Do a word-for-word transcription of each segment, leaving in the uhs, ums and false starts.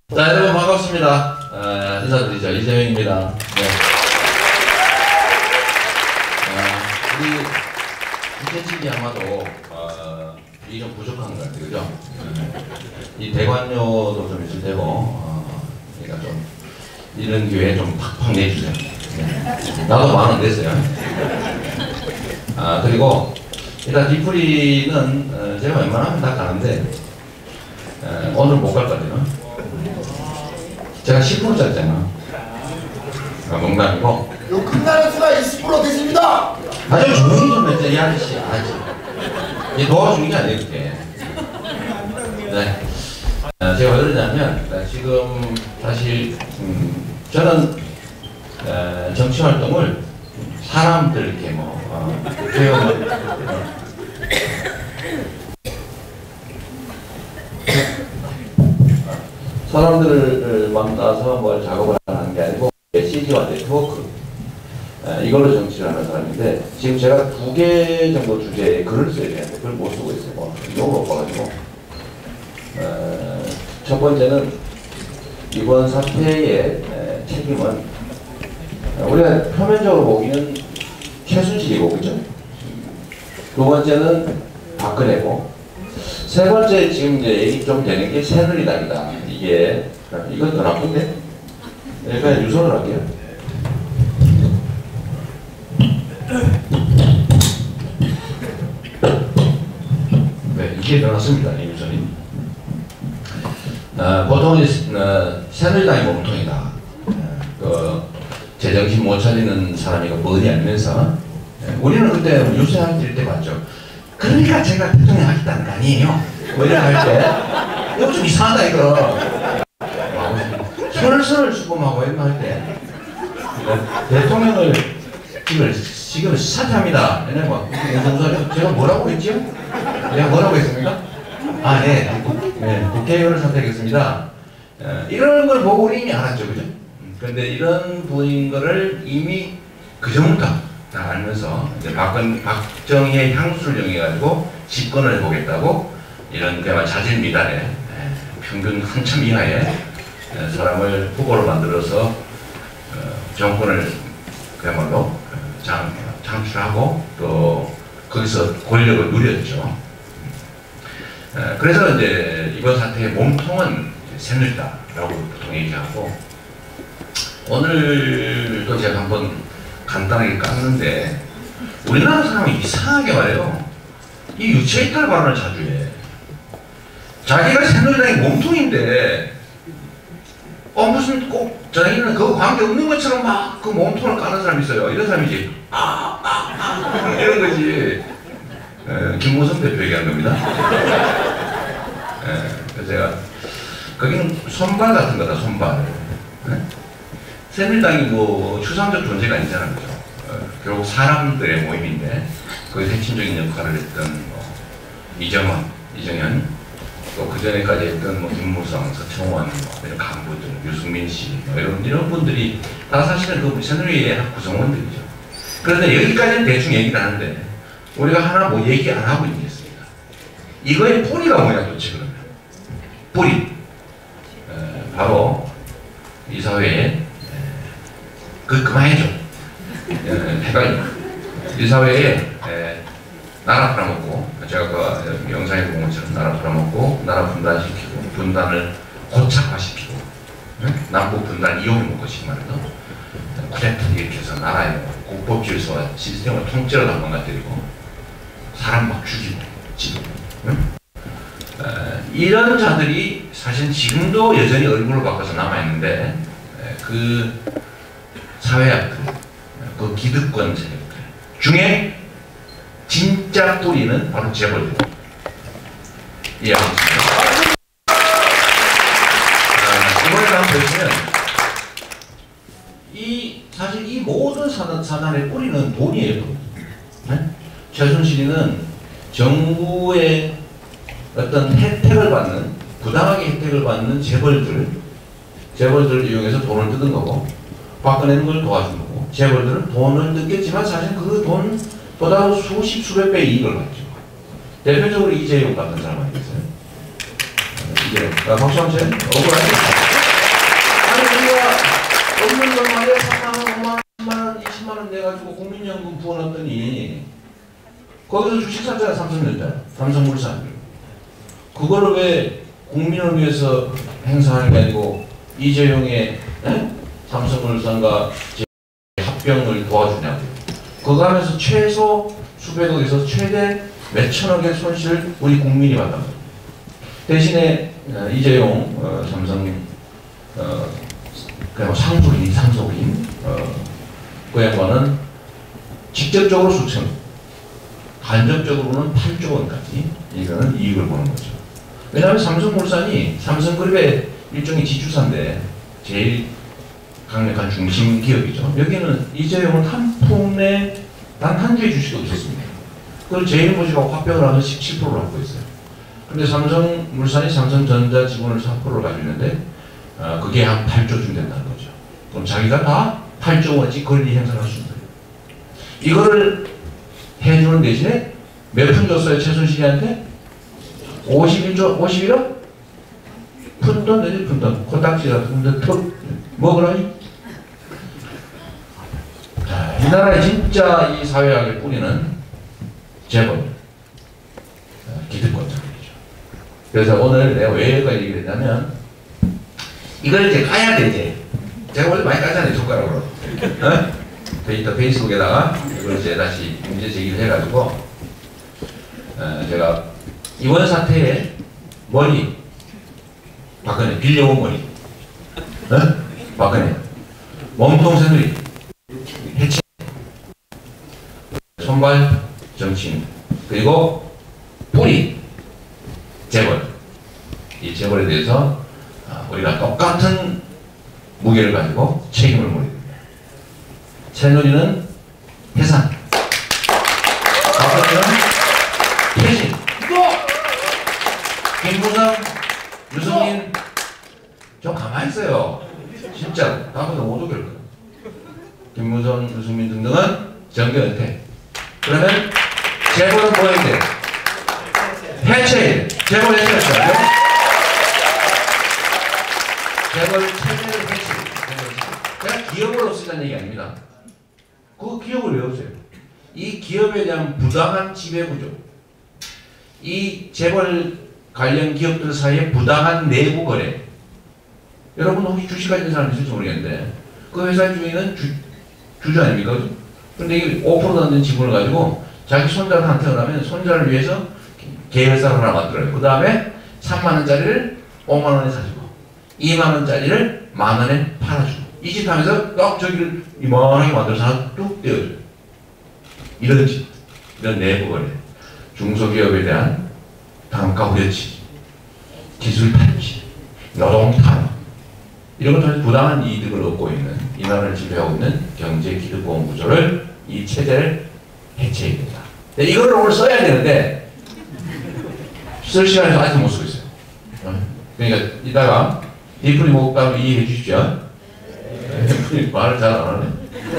자, 여러분 반갑습니다. 어, 인사드리죠. 이재명입니다. 네. 어, 우리 이태집이 아마도 어, 이 좀 부족한 것 같아요, 그죠? 이 대관료도 좀 있을 테고, 어, 그러니까 좀 이런 기회에 좀 팍팍 내주세요. 네. 나도 만 원 냈어요. 아, 그리고 일단 디프리는 어, 제가 웬만하면 다 가는데 어, 오늘 못 갈 거거든요. 제가 십 퍼센트짜리잖아. 아, 농담이고. 요 끝나는 수가 이십 퍼센트 됐습니다. 아주 조용히 좀 했지, 이 아저씨. 아저씨. 이 도와주는 게 아니에요, 그게. 네. 아, 제가 왜 그러냐면, 지금 사실, 음, 저는 어, 정치 활동을 사람들 이렇게 뭐, 어, 조용히. 사람들을 만나서 뭘 작업을 하는 게 아니고 메시지와 네트워크 에, 이걸로 정치를 하는 사람인데 지금 제가 두 개 정도 주제에 글을 써야 되는데 그걸 못 쓰고 있어요. 뭐, 이용을 못 봐가지고 에, 첫 번째는 이번 사태의 에, 책임은 우리가 표면적으로 보기는 최순실이고 그죠? 두 번째는 박근혜고 세 번째 지금 이제 얘기 좀 되는 게 새누리당이다. 이게 이건 더 나쁜데? 네, 그냥 유선을 할게요. 네, 이게 더 낫습니다. 이 유선이. 어, 보통 어, 새누리당이 몸통이다. 어, 그 제정신 못 차리는 사람이 뭐니 알면서 어, 우리는 그때 유세할 때 봤죠. 그러니까 제가 대통령 하겠다는 거 아니에요. 뭐 이렇게 할 때. 이거 좀 이상하다, 이거. 설설을 수범하고 했나 할 때. 대통령을 지금, 지금 사퇴합니다. 얘네 막, 제가 뭐라고 했죠? 내가 뭐라고 했습니까? 아, 네. 네. 국회의원을 사퇴하겠습니다. 이런 걸 보고 우리 이미 알았죠, 그죠? 그런데 이런 분인 거를 이미 그 전부터 다 알면서 이제 박근, 박정희의 향수를 이용해가지고 집권을 해보겠다고 이런 그야말로 자질미달에 평균 한참 이하의 사람을 후보로 만들어서 정권을 그야말로 장, 창출하고 또 거기서 권력을 누렸죠. 그래서 이제 이번 사태의 몸통은 새누리다라고 보통 얘기하고 오늘도 제가 한번 간단하게 깠는데 우리나라 사람이 이상하게 말해요. 이 유체이탈 발언을 자주 해. 자기가 새누리당의 몸통인데 어 무슨 꼭 자기는 그거 관계없는 것처럼 막 그 몸통을 까는 사람이 있어요. 이런 사람이지. 아, 아, 아 이런 거지. 에, 김무성 대표 얘기한 겁니다. 에, 그래서 제가 거기는 손발 같은 거다, 손발. 에? 새누리당이 뭐 추상적 존재가 아니잖아요. 그죠? 어, 결국 사람들의 모임인데 거기서 핵심적인 역할을 했던 뭐 이정원, 이정현 또 그전에까지 했던 뭐 김무성, 서청원, 뭐 이런 간부들, 유승민 씨 뭐 이런, 이런 분들이 다 사실은 그 새누리의 구성원들이죠. 그런데 여기까지는 대충 얘기를 하는데 우리가 하나 뭐 얘기 안 하고 있겠습니다. 이거의 뿌리가 뭐냐 도대체 그러면. 뿌리. 에, 바로 이 사회에 그 그만해줘. 헷갈려. 이 사회에 에, 나라 팔아먹고 제가 그 영상에 본 것처럼 나라 팔아먹고 나라 분단시키고 분단을 고착화시키고 네? 남북 분단 이용해 먹고 싶은 말이죠. 쿠데타 일으켜서 나라의 국법 질서와 시스템을 통째로 다 망가뜨리고 사람 막 죽이고 지금 네? 에, 이런 자들이 사실 지금도 여전히 얼굴을 바꿔서 남아있는데 에, 그 사회학들, 그 기득권 세력들 중에 진짜 뿌리는 바로 재벌들. 이해하셨습니다. 이번에 한번 보시면 이 사실 이 모든 사단, 사단의 뿌리는 돈이에요. 네? 최순실이는 정부의 어떤 혜택을 받는 부당하게 혜택을 받는 재벌들 재벌들을 이용해서 돈을 뜯은 거고 박근혜는 걸 도와준 거고 재벌들은 돈을 뜯겠지만 사실 그 돈보다 수십 수백 배의 이익을 받죠. 대표적으로 이재용 같은 사람 아니겠어요? 이재용. 박수 한번 쳐요. 억울하죠? 없는 돈 말이야. 삼만 원, 오만 원, 십만 원, 이십만 원 내가지고 국민연금 부어놨더니 거기서 주식 샀잖아. 삼성전자, 삼성물산. 그거를 왜 국민을 위해서 행사하는 게 아니고 이재용의 에? 삼성물산과 합병을 도와주냐고. 그거 하면서 최소 수백억에서 최대 몇천억의 손실을 우리 국민이 받는 거예요. 대신에 어, 이재용 어, 삼성 어, 그냥 상속인, 상속인 어, 그 양반은 직접적으로 수천, 간접적으로는 팔조 원까지 이거는 이익을 보는 거죠. 왜냐하면 삼성물산이 삼성그룹의 일종의 지주사인데 제일 강력한 중심 기업이죠. 여기는 이재용은 한 푼에 단 한 주의 주식도 없었습니다. 그걸 제일모직하고 합병을 하면서 십칠 퍼센트를 갖고 있어요. 그런데 삼성물산이 삼성전자 지분을 사 퍼센트를 가지고 있는데 어, 그게 한 팔조쯤 된다는 거죠. 그럼 자기가 다 팔조 원씩 권리 행사를 할 수 있는 거예요. 이거를 해주는 대신에 몇 푼 줬어요? 최순실이한테? 오십일조, 오십일억? 푼돈 내지 푼돈. 코딱지 같은데 턱 먹으라니? 자, 이 나라에 진짜 이 사회학의 뿌리는 재벌, 기득권자들이죠. 그래서 오늘 내가 왜 여기까지 얘기를 했냐면 이걸 이제 까야 돼 이제. 제가 원래 많이 까잖아요 손가락으로. 어? 데이터 페이스북에다가 이걸 이제 다시 문제 제기를 해가지고 어, 제가 이번 사태에 머리 박근혜 빌려온 머리, 어? 박근혜 몸통 새누리 해체 손발 정치인 그리고 뿌리 재벌, 이 재벌에 대해서 우리가 똑같은 무게를 가지고 책임을 물어야 됩니다. 새누리는 해산, 박근혜는 퇴진, 김부겸, 유승민 좀 가만히 있어요. 진짜 다음부터 못 오게 할 거예요. 김무성, 유승민 등등은 정계 은퇴. 그러면 재벌은 뭐 해야 돼? 해체해야 돼. 재벌 해체했어요. 재벌 체제를 해체해야 돼. 그냥 기업을 없애자는 얘기 아닙니다. 그 기업을 왜 없애요? 이 기업에 대한 부당한 지배구조, 이 재벌 관련 기업들 사이에 부당한 내부 거래. 여러분 혹시 주식 가진 사람 있을지 모르겠는데 그 회사 주인은 주, 주주 아닙니까? 근데 이 오 퍼센트 넘는 지분을 가지고 자기 손자한테 태어나면 손자를 위해서 계열사를 하나 만들어요. 그 다음에 삼만 원짜리를 오만 원에 사주고 이만 원짜리를 만 원에 팔아주고 이 짓 하면서 딱 저기를 이만하게 만들어서 하나 뚝 떼어줘요. 이런 짓, 이런 내부 거래, 중소기업에 대한 단가 후려치기, 기술 탈취, 노동 탄압 이런 것들은 부당한 이득을 얻고 있는 이 나라를 지배하고 있는 경제 기득권 구조를 이 체제를 해체해야 된다. 이거를 오늘 써야 되는데 쓸 시간에서 아직도 못 쓰고 있어요. 그러니까 이따가 디프리 목감 이해해 주십시오. 네. 말을 잘 안 하네.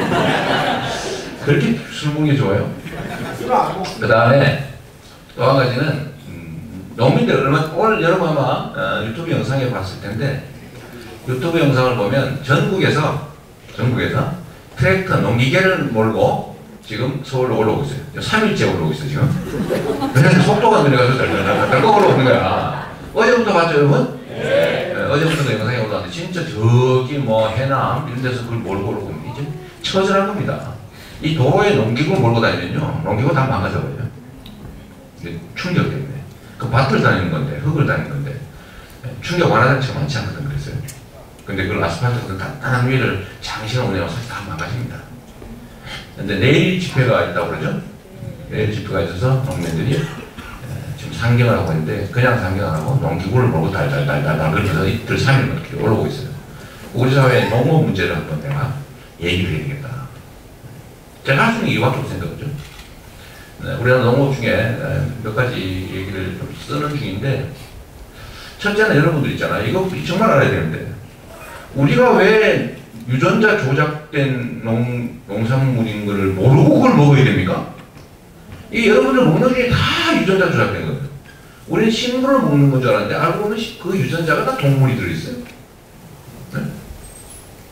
그렇게 술 먹는 게 좋아요. 그 다음에 또 한 가지는 음, 농민들 얼마 오늘 여러분 아마 어, 유튜브 영상에 봤을 텐데 유튜브 영상을 보면 전국에서 전국에서 트랙터 농기계를 몰고 지금 서울로 올라오고 있어요. 삼 일째 올라오고 있어요 지금. 그래서 속도가 느려가서 덜덜덜 올라오는 거야. 어제부터 봤죠 여러분? 네. 네, 어제부터 영상에 올라왔는데 진짜 저기 뭐 해남 이런 데서 그걸 몰고 올라오고 이제 처절한 겁니다. 이 도로에 농기구를 몰고 다니면요 농기구 다 망가져버려요. 충격 때문에. 그 밭을 다니는 건데 흙을 다니는 건데 충격 완화장치가 많지 않거든 그랬어요. 근데 그걸 아스팔트 그 단단한 위를 장시간 운행하면 사실 다 망가집니다. 근데 내일 집회가 있다고 그러죠? 내일 집회가 있어서 농민들이 지금 상경을 하고 있는데 그냥 상경 안 하고 농기구를 몰고 달달달달 그러면서 이틀 삼 일 이렇게 올라오고 있어요. 우리 사회의 농업 문제를 한번 내가 얘기를 해야 되겠다. 제가 할 수 있는 이밖에 없을 생각이죠. 네, 우리나라 농업 중에 몇 가지 얘기를 좀 쓰는 중인데 첫째는 여러분들 있잖아요. 이거 정말 알아야 되는데 우리가 왜 유전자 조작된 농, 농산물인 것을 모르고 그걸 먹어야 됩니까? 이 여러분들 먹는 게 다 유전자 조작된 거예요. 우리는 식물을 먹는 건 줄 알았는데 알고 보면 그 유전자가 다 동물이 들어있어요. 네?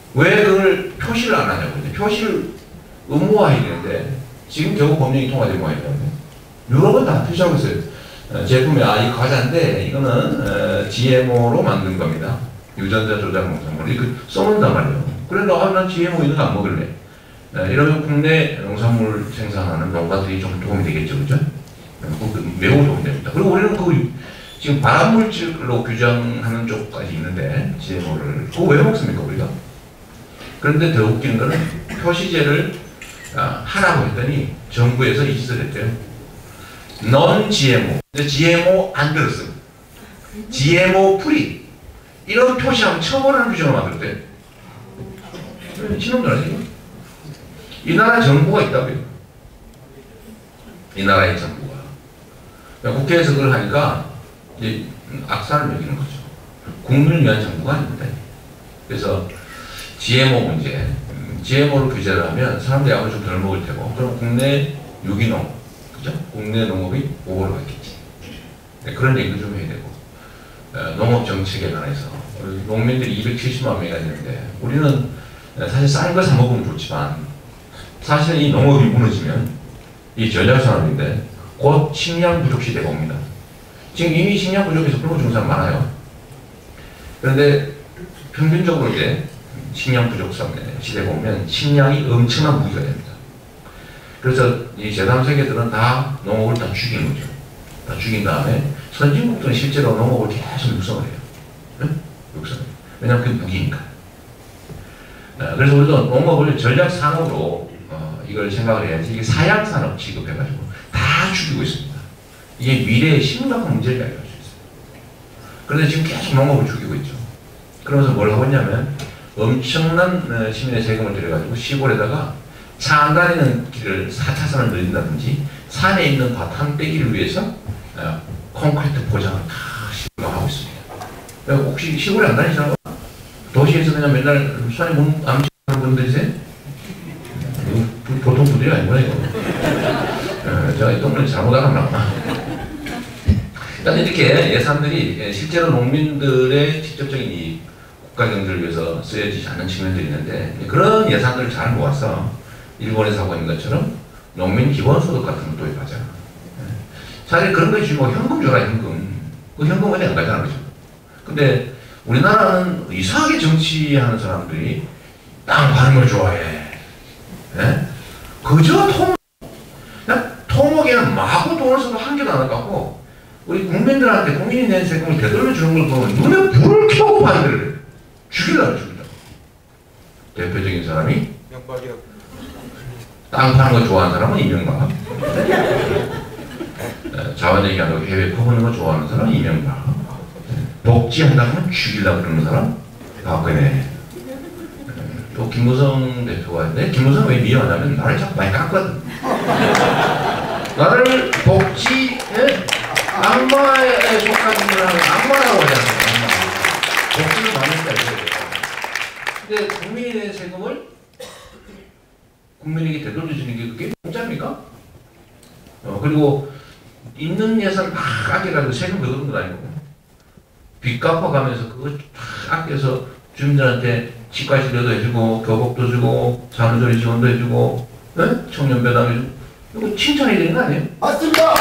왜 그걸 표시를 안 하냐고. 근데 표시를 의무화해야 되는데 지금 겨우 법령이 통과된 모양이거든요. 유럽은 다 표시하고 있어요. 어, 제품에 아, 이 과자인데 이거는 어, 지엠오로 만든 겁니다. 유전자 조작 농산물 이거 써놓는단 말이에요. 그래 나, 난 지엠오 이런 거 안 먹을래. 어, 이러면 국내 농산물 생산하는 농가들이 좀 도움이 되겠죠, 그죠? 어, 매우 도움이 됩니다. 그리고 우리는 그 지금 발암물질로 규정하는 쪽까지 있는데 지엠오를 그거 왜 먹습니까 우리가? 그런데 더 웃기는 거는 표시제를 아, 하라고 했더니 정부에서 이 짓을 했대요. 넌 지엠오. 근데 지엠오 안 들었어. 지엠오 프리. 이런 표시하면 처벌하는 규정을 만들었대요. 미친놈들 아니에요? 이 나라 정부가 있다고요. 이 나라의 정부가. 그러니까 국회에서 그걸 하니까 이제 악산을 매기는 거죠. 국민을 위한 정부가 아닙니다. 그래서 지엠오 문제, 지엠오로 규제를 하면 사람들이 아무리 좀 덜 먹을 테고, 그럼 국내 유기농, 그죠? 국내 농업이 오버로 갔겠지. 네, 그런 얘기도 좀 해야 되고, 어, 농업 정책에 관해서 농민들이 이백칠십만 명이나 되는데, 우리는 사실 싼 거 사 먹으면 좋지만, 사실 이 농업이 무너지면 이 전략산업인데 곧 식량 부족 시대가 옵니다. 지금 이미 식량 부족해서 굶어 죽는 사람 많아요. 그런데 평균적으로 이제 식량 부족 시대가 오면 식량이 엄청난 무기가 됩니다. 그래서 이 제삼 세계들은 다 농업을 다 죽인 거죠. 다 죽인 다음에 선진국들은 실제로 농업을 계속 육성을 해요. 응? 육성을. 왜냐하면 그게 무기니까. 어, 그래서 우리도 농업을 전략 산업으로 어, 이걸 생각을 해야지. 이게 사양 산업 취급해가지고 다 죽이고 있습니다. 이게 미래의 심각한 문제를 야기할 수 있어요. 그런데 지금 계속 농업을 죽이고 있죠. 그러면서 뭘 하고 있냐면 엄청난 시민의 세금을 들여가지고 시골에다가 차 안 다니는 길을 사 차선을 늘린다든지 산에 있는 밭 빼기를 위해서 콘크리트 포장을 다 시골로 하고 있습니다. 혹시 시골에 안 다니시나요? 도시에서 그냥 맨날 산에 문 안 치는 분들이세요? 보통 분들이 아니구나 이거. 제가 이 동네를 잘못 알았나? 일단 이렇게 예산들이 실제로 농민들의 직접적인 이익, 국가 경제를 위해서 쓰여지지 않는 측면들이 있는데 그런 예산들을 잘 모아서 일본에서 하고 있는 것처럼 농민 기본소득 같은 것도 도입하자. 사실 그런 것이 뭐 현금 줘라 현금. 그 현금 어디 안 가잖아 그죠? 근데 우리나라는 이상하게 정치하는 사람들이 땅 파는 걸 좋아해. 예? 그저 토목, 그냥 토목에는 마구 돈을 써도 한 개도 안 아깝고 우리 국민들한테 국민이 낸 세금을 되돌려 주는 걸 보면 눈에 불을 켜고 반대를 해. 죽이려고 죽이려고. 대표적인 사람이 명박이요. 땅 파는 거 좋아하는 사람은 이명박. 자원 얘기하고 해외 퍼부는 거 좋아하는 사람은 이명박. 복지한다면 죽이려고 그러는 사람 박근혜. 또 김무성 대표가 있는데 김무성 왜 미워하냐면 나를 자꾸 많이 깎거든. 나를 복지 악마에 속한 분을 하면 악마라고 하지 않습니까? 복지를 받는다 이거예요. 근데 국민이 낸 세금을 국민에게 되돌려주는 게 그게 공짜입니까? 어, 그리고 있는 예산 막 아껴가지고 세금 걷는 건 아니고 빚 갚아가면서 그거 쫙 아껴서 주민들한테 치과 치료도 해주고 교복도 주고 산후조리 지원도 해주고 네? 청년배당 해주고 이거 칭찬해야 되는 거 아니에요? 맞습니다.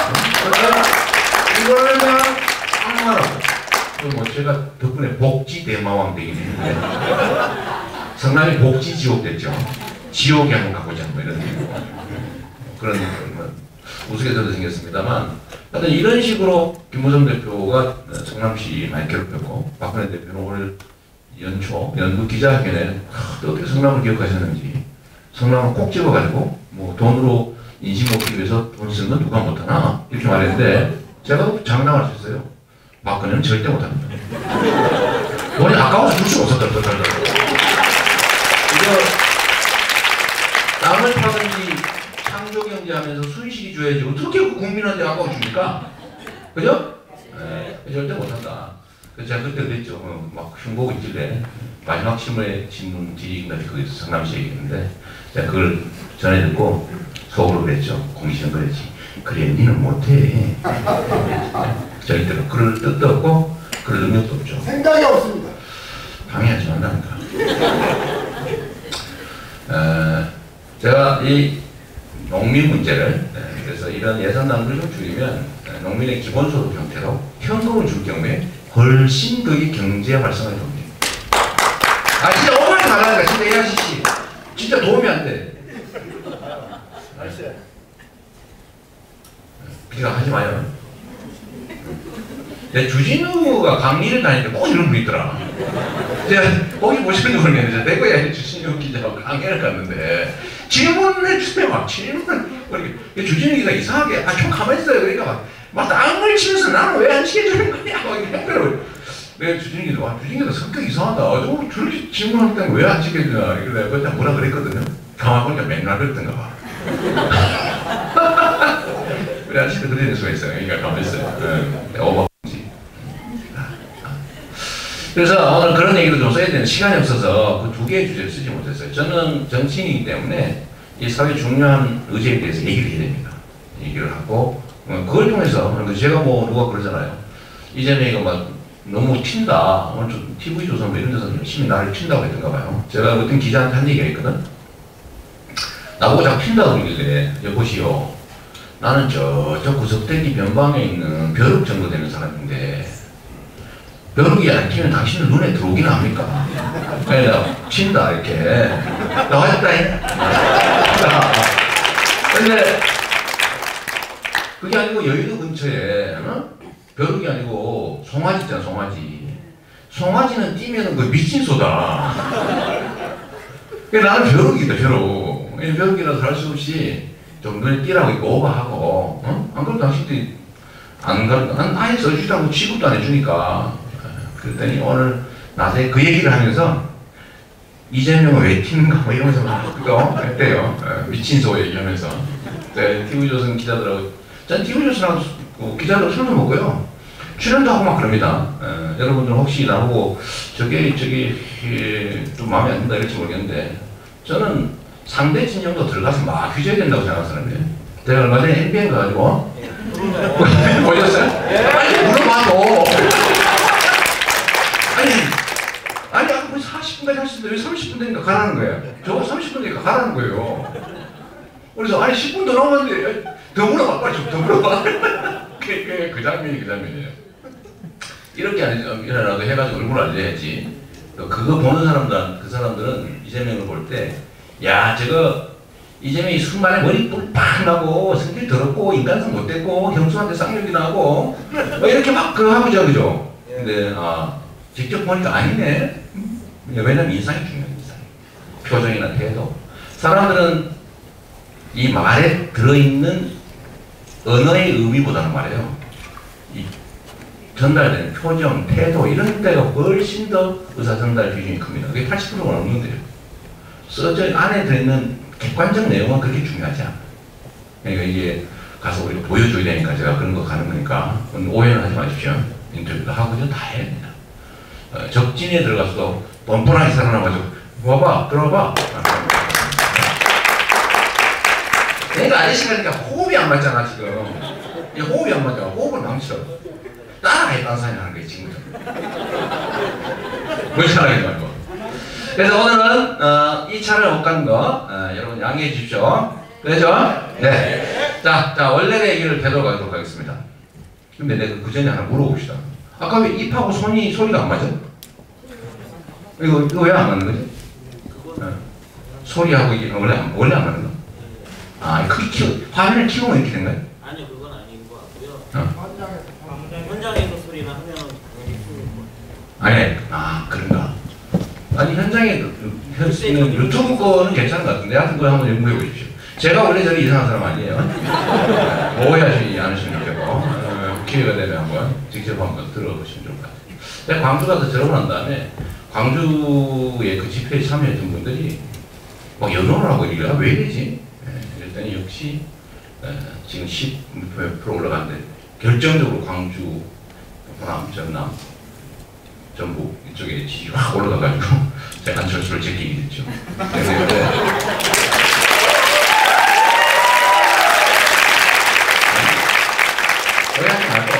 이거를 그냥 악마라고. 뭐 제가 덕분에 복지 대마왕 되긴 했는데 성남이 복지 지옥 됐죠. 지옥에 한번 가보자 뭐 이런 그런 뭐 우스갯소리도 생겼습니다만 하여튼 이런 식으로 김무성 대표가 성남시 많이 괴롭혔고 박근혜 대표는 오늘 연초 연구 기자회견에 어떻게 성남을 기억하셨는지 성남을 꼭 집어가지고 뭐 돈으로 인식 먹기 위해서 돈 쓰는 건 누가 못하나 이렇게 말했는데 제가 장담할 수 있어요. 박근혜는 절대 못합니다. 돈이 아까워서 줄 수가 없었다. 이거 땅을 파든지 창조경제하면서 순식이 줘야지 어떻게 그 국민한테 아까워 줍니까? 그죠? 네, 절대 못한다. 그래서 제가 그때 그랬죠. 어, 막 흉보고 있길래 마지막 신문에 신문 뒤인가 거기서 성남시에 얘기했는데 제가 그걸 전해 듣고 속으로 그랬죠. 공시는 그랬지. 그래 니는 못해. 절대로 그럴 뜻도 없고 그럴 능력도 없죠. 생각이 없습니다. 방해하지 말라니까. 그래서 이 농민 문제를 그래서 이런 예산난을 좀 줄이면 농민의 기본소득 형태로 현금을 줄 경우에 훨씬 그게 경제 활성화에 도움이 됩니다. 아 진짜 오만 잘하니까 진짜 이하시씨 진짜 도움이 안 돼. 비가 하지 마요. 주진우가 강의를 다닐 때 꼭 이런 분 있더라. 제가 거기 보시는 분이 이제 대구에 주진우 기자하고 강의를 갔는데 질문을 주세요. 막 질문. 주진우 기자 이상하게 아 좀 가만히 있어요. 그러니까 막, 막 땅을 치면서 나는 왜 안 시켜주는 거냐. 막 이렇게 내가 주진우 기자 와 주진우 기자 성격 이상하다. 저 저렇게 질문할 때는 왜 안 시켜주냐. 이래 그때 뭐라 그랬거든요. 가만 보니까 맨날 그랬던가 봐. 우리 아저씨도 그런 수가 있어요. 그러니까 가만히 있어요. 네, 오버. 그래서 오늘 그런 얘기도 좀 써야 되는 시간이 없어서 그 두 개의 주제를 쓰지 못했어요. 저는 정치인이기 때문에 이 사회 중요한 의제에 대해서 얘기를 해야 됩니다. 얘기를 하고 그걸 통해서 제가 뭐 누가 그러잖아요. 이재명이가 막 너무 튄다. 오늘 좀 티비조선 뭐 이런 데서 열심히 나를 튄다고 했던가 봐요. 제가 어떤 기자한테 한 얘기가 있거든. 나보고 자꾸 튄다고 그러길래 여보시오. 나는 저, 저 구석대기 변방에 있는 벼룩 정도 되는 사람인데 벼룩이 안 튀면 당신은 눈에 들어오긴 합니까? 그래 내가 튄다 이렇게 나와있다잉. 근데 그게 아니고 여의도 근처에 어? 벼룩이 아니고 송아지 있잖아 송아지. 송아지는 뛰면은 그 미친 소다. 나는 벼룩이다 벼룩. 벼룩이라서 할 수 없이 좀 눈에 띄라고 이거 오버하고 어? 안 그러면 당신들이 안 가면 난 아예 써주지도 않고 취급도 안 해주니까. 그랬더니 오늘 낮에 그 얘기를 하면서 이재명은 왜 튀는가 뭐 이러면서 막 그거 했대요. 미친 소 얘기하면서. 네, 티비조선 기자들하고 전 티비조선하고 기자들 술도 먹고요. 출연도 하고 막 그럽니다. 에, 여러분들 혹시 나보고 저게 저기 에, 좀 마음에 안 든다 이럴지 모르겠는데 저는 상대 진영도 들어가서 막 휴져야 된다고 생각하는 사람이에요. 제가 얼마 전에 엠비엔 가가지고 보셨어요? 빨리 물어봐도 아니 아니 아까 뭐 사십 분까지 할 수 있는데 왜 삼십 분 되니까 가라는 거예요. 저거 삼십 분 되니까 가라는 거예요. 그래서 아니 십 분 더 남았는데 더 물어봐 빨리 좀 더 물어봐. 그, 그, 그 장면이 그 장면이에요. 이렇게 일어나도 해가지고 얼굴 알려야지. 그거 보는 사람들 그 사람들은 이재명을 볼 때 야 저거 이재명이 순간에 머리 뿔팍 나고 성질 더럽고 인간성 못됐고 형수한테 쌍욕이 나고 뭐 이렇게 막 그거 하고 저 그죠. 근데 아 직접 보니까 아니네. 왜냐면 인상이 중요해. 인상. 표정이나 태도. 사람들은 이 말에 들어있는 언어의 의미보다는 말이에요. 이 전달되는 표정, 태도 이런 데가 훨씬 더 의사 전달 비중이 큽니다. 그게 팔십 퍼센트가 넘는데요. 써져 안에 들어있는 객관적 내용은 그렇게 중요하지 않아요. 그러니까 이게 가서 우리가 보여줘야 되니까 제가 그런 거 가는 거니까 오해는 하지 마십시오. 인터뷰도 하고 다 해야 됩니다. 어, 적진에 들어가서도 뻔뻔하게 살아남아서 와봐 들어봐. 내가 아저씨가 그러니까 호흡이 안 맞잖아 지금. 이 호흡이 안 맞잖아. 호흡을 망쳐. 따라해 딴사람이 하는 거야 지금부터. 뭘 따라하지 말고. 그래서 오늘은 어, 이 차를 못 가는 거 어, 여러분 양해해 주십시오. 그렇죠? 네. 자, 자 원래 얘기를 되돌아가도록 하겠습니다. 근데 내가 그 전에 하나 물어봅시다. 아까 왜 입하고 손이 소리가 안 맞아? 이거 이거 왜 안 맞는 거지? 어. 소리하고 이게 원래 안, 원래 안 맞는 거? 아, 크게 키워 화면을 키우면 이렇게 된 거야? 아니요, 그건 아닌 것 같고요. 어. 현장에서 소리를 하면 당연히 키울 것 같아요. 아니, 아 그런가? 아니 현장에 그, 현, 유튜브 거는 괜찮은 것 같은데 하여튼 그거 한번 연구해 보십시오. 제가 원래 저기 이상한 사람 아니에요. 오해하지 않으시면 좋겠고 어, 기회가 되면 한번 직접 한번 들어보시면 좋을 것 같아요. 제가 광주 가서 졸업을 한 다음에 광주의 그 집회에 참여했던 분들이 막 연호를 하고 이래요. 왜 이러지? 예, 그랬더니 역시 에, 지금 십 퍼센트 올라갔는데 결정적으로 광주, 호남, 전남, 전북 이쪽에 지지가 확 올라가가지고 제가 안철수를 제끼게 됐죠. 오해하지 말고.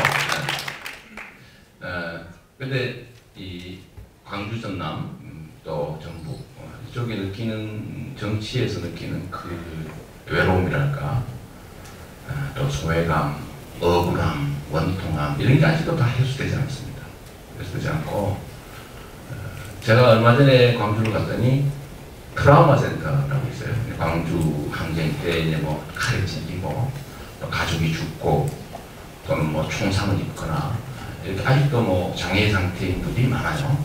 어, 근데 이 광주, 전남, 음, 또 전북 어, 그쪽에 느끼는 정치에서 느끼는 그 외로움이랄까, 아, 또 소외감, 억울함, 원통함 이런 게 아직도 다 해소되지 않습니다. 해소되지 않고 어, 제가 얼마 전에 광주를 갔더니 트라우마 센터라고 있어요. 광주 항쟁 때 이제 뭐 칼에 찔리고 또 가족이 죽고 또는 뭐 총상을 입거나 이렇게 아직도 뭐 장애 상태인 분들이 많아요.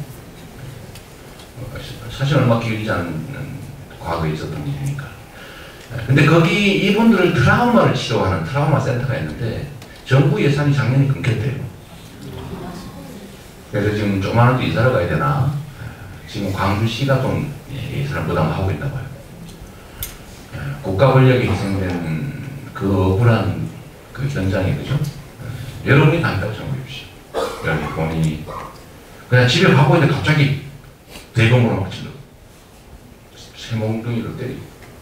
사실 얼마 길지 않은 과거에 있었던 일이니까. 근데 거기 이분들을 트라우마를 치료하는 트라우마 센터가 있는데 정부 예산이 작년에 끊겼대요. 그래서 지금 조만한 데 이사를 가야 되나 지금 광주시가 좀 예산을 부담하고 있나 봐요. 국가 권력에 희생된 그 억울한 그 현장이 그죠? 여러분이 간다고 생각해보십시오. 여러분 본인이 그냥 집에 가고 있는데 갑자기 대검으로 막 찔러 새몽둥이를 때리고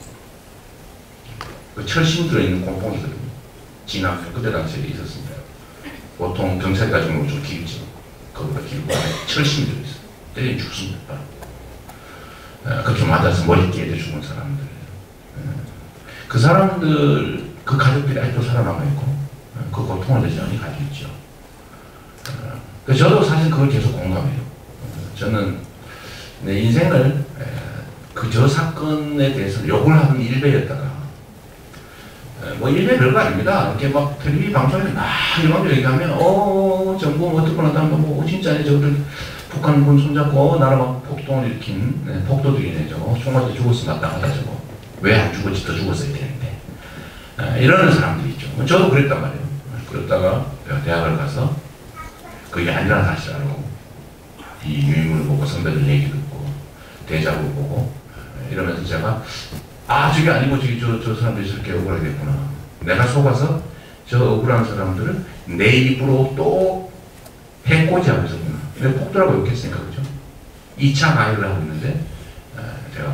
그 철심 들어있는 공pon이거든요. 진압 그때 당시에 있었습니다. 보통 경찰이 가지고 오면 좀 길죠. 그거보다 길고 철심이 들어있어요. 때리면 죽습니다. 에, 그렇게 맞아서 머리 깨져 죽은 사람들. 에, 그 사람들 그 가족들이 아직도 살아남아있고 에, 그 고통을 여전히 가지고 있죠. 에, 저도 사실 그걸 계속 공감해요. 에, 저는 내 인생을 그 저 사건에 대해서 욕을 하는 일배였다가 뭐 일배 별거 아닙니다. 이렇게 막 텔레비전 방송에서 막 이런 거 얘기하면 어 정부 뭐 어떻게 나타난 뭐 진짜네 저들 북한군 손잡고 나라 막 폭동을 일으킨 네, 폭도들이네 저거 총 맞아 죽었으면 마땅하다 저거 왜 안 죽었지 더 죽었어야 되는데 아, 이러는 사람들이 있죠. 저도 그랬단 말이에요. 그랬다가 대학을 가서 그게 아니라는 사실을 알고 이 유인물을 보고 선배들 얘기 듣고 대작을 보고 이러면서 제가 아 저게 아니고 저기 저, 저 사람들이 저렇게 억울하겠구나. 내가 속아서 저 억울한 사람들을 내 입으로 또 해코지하고 있었구나. 내가 폭도라고 욕했으니까 그죠? 이 차 가해를 하고 있는데 제가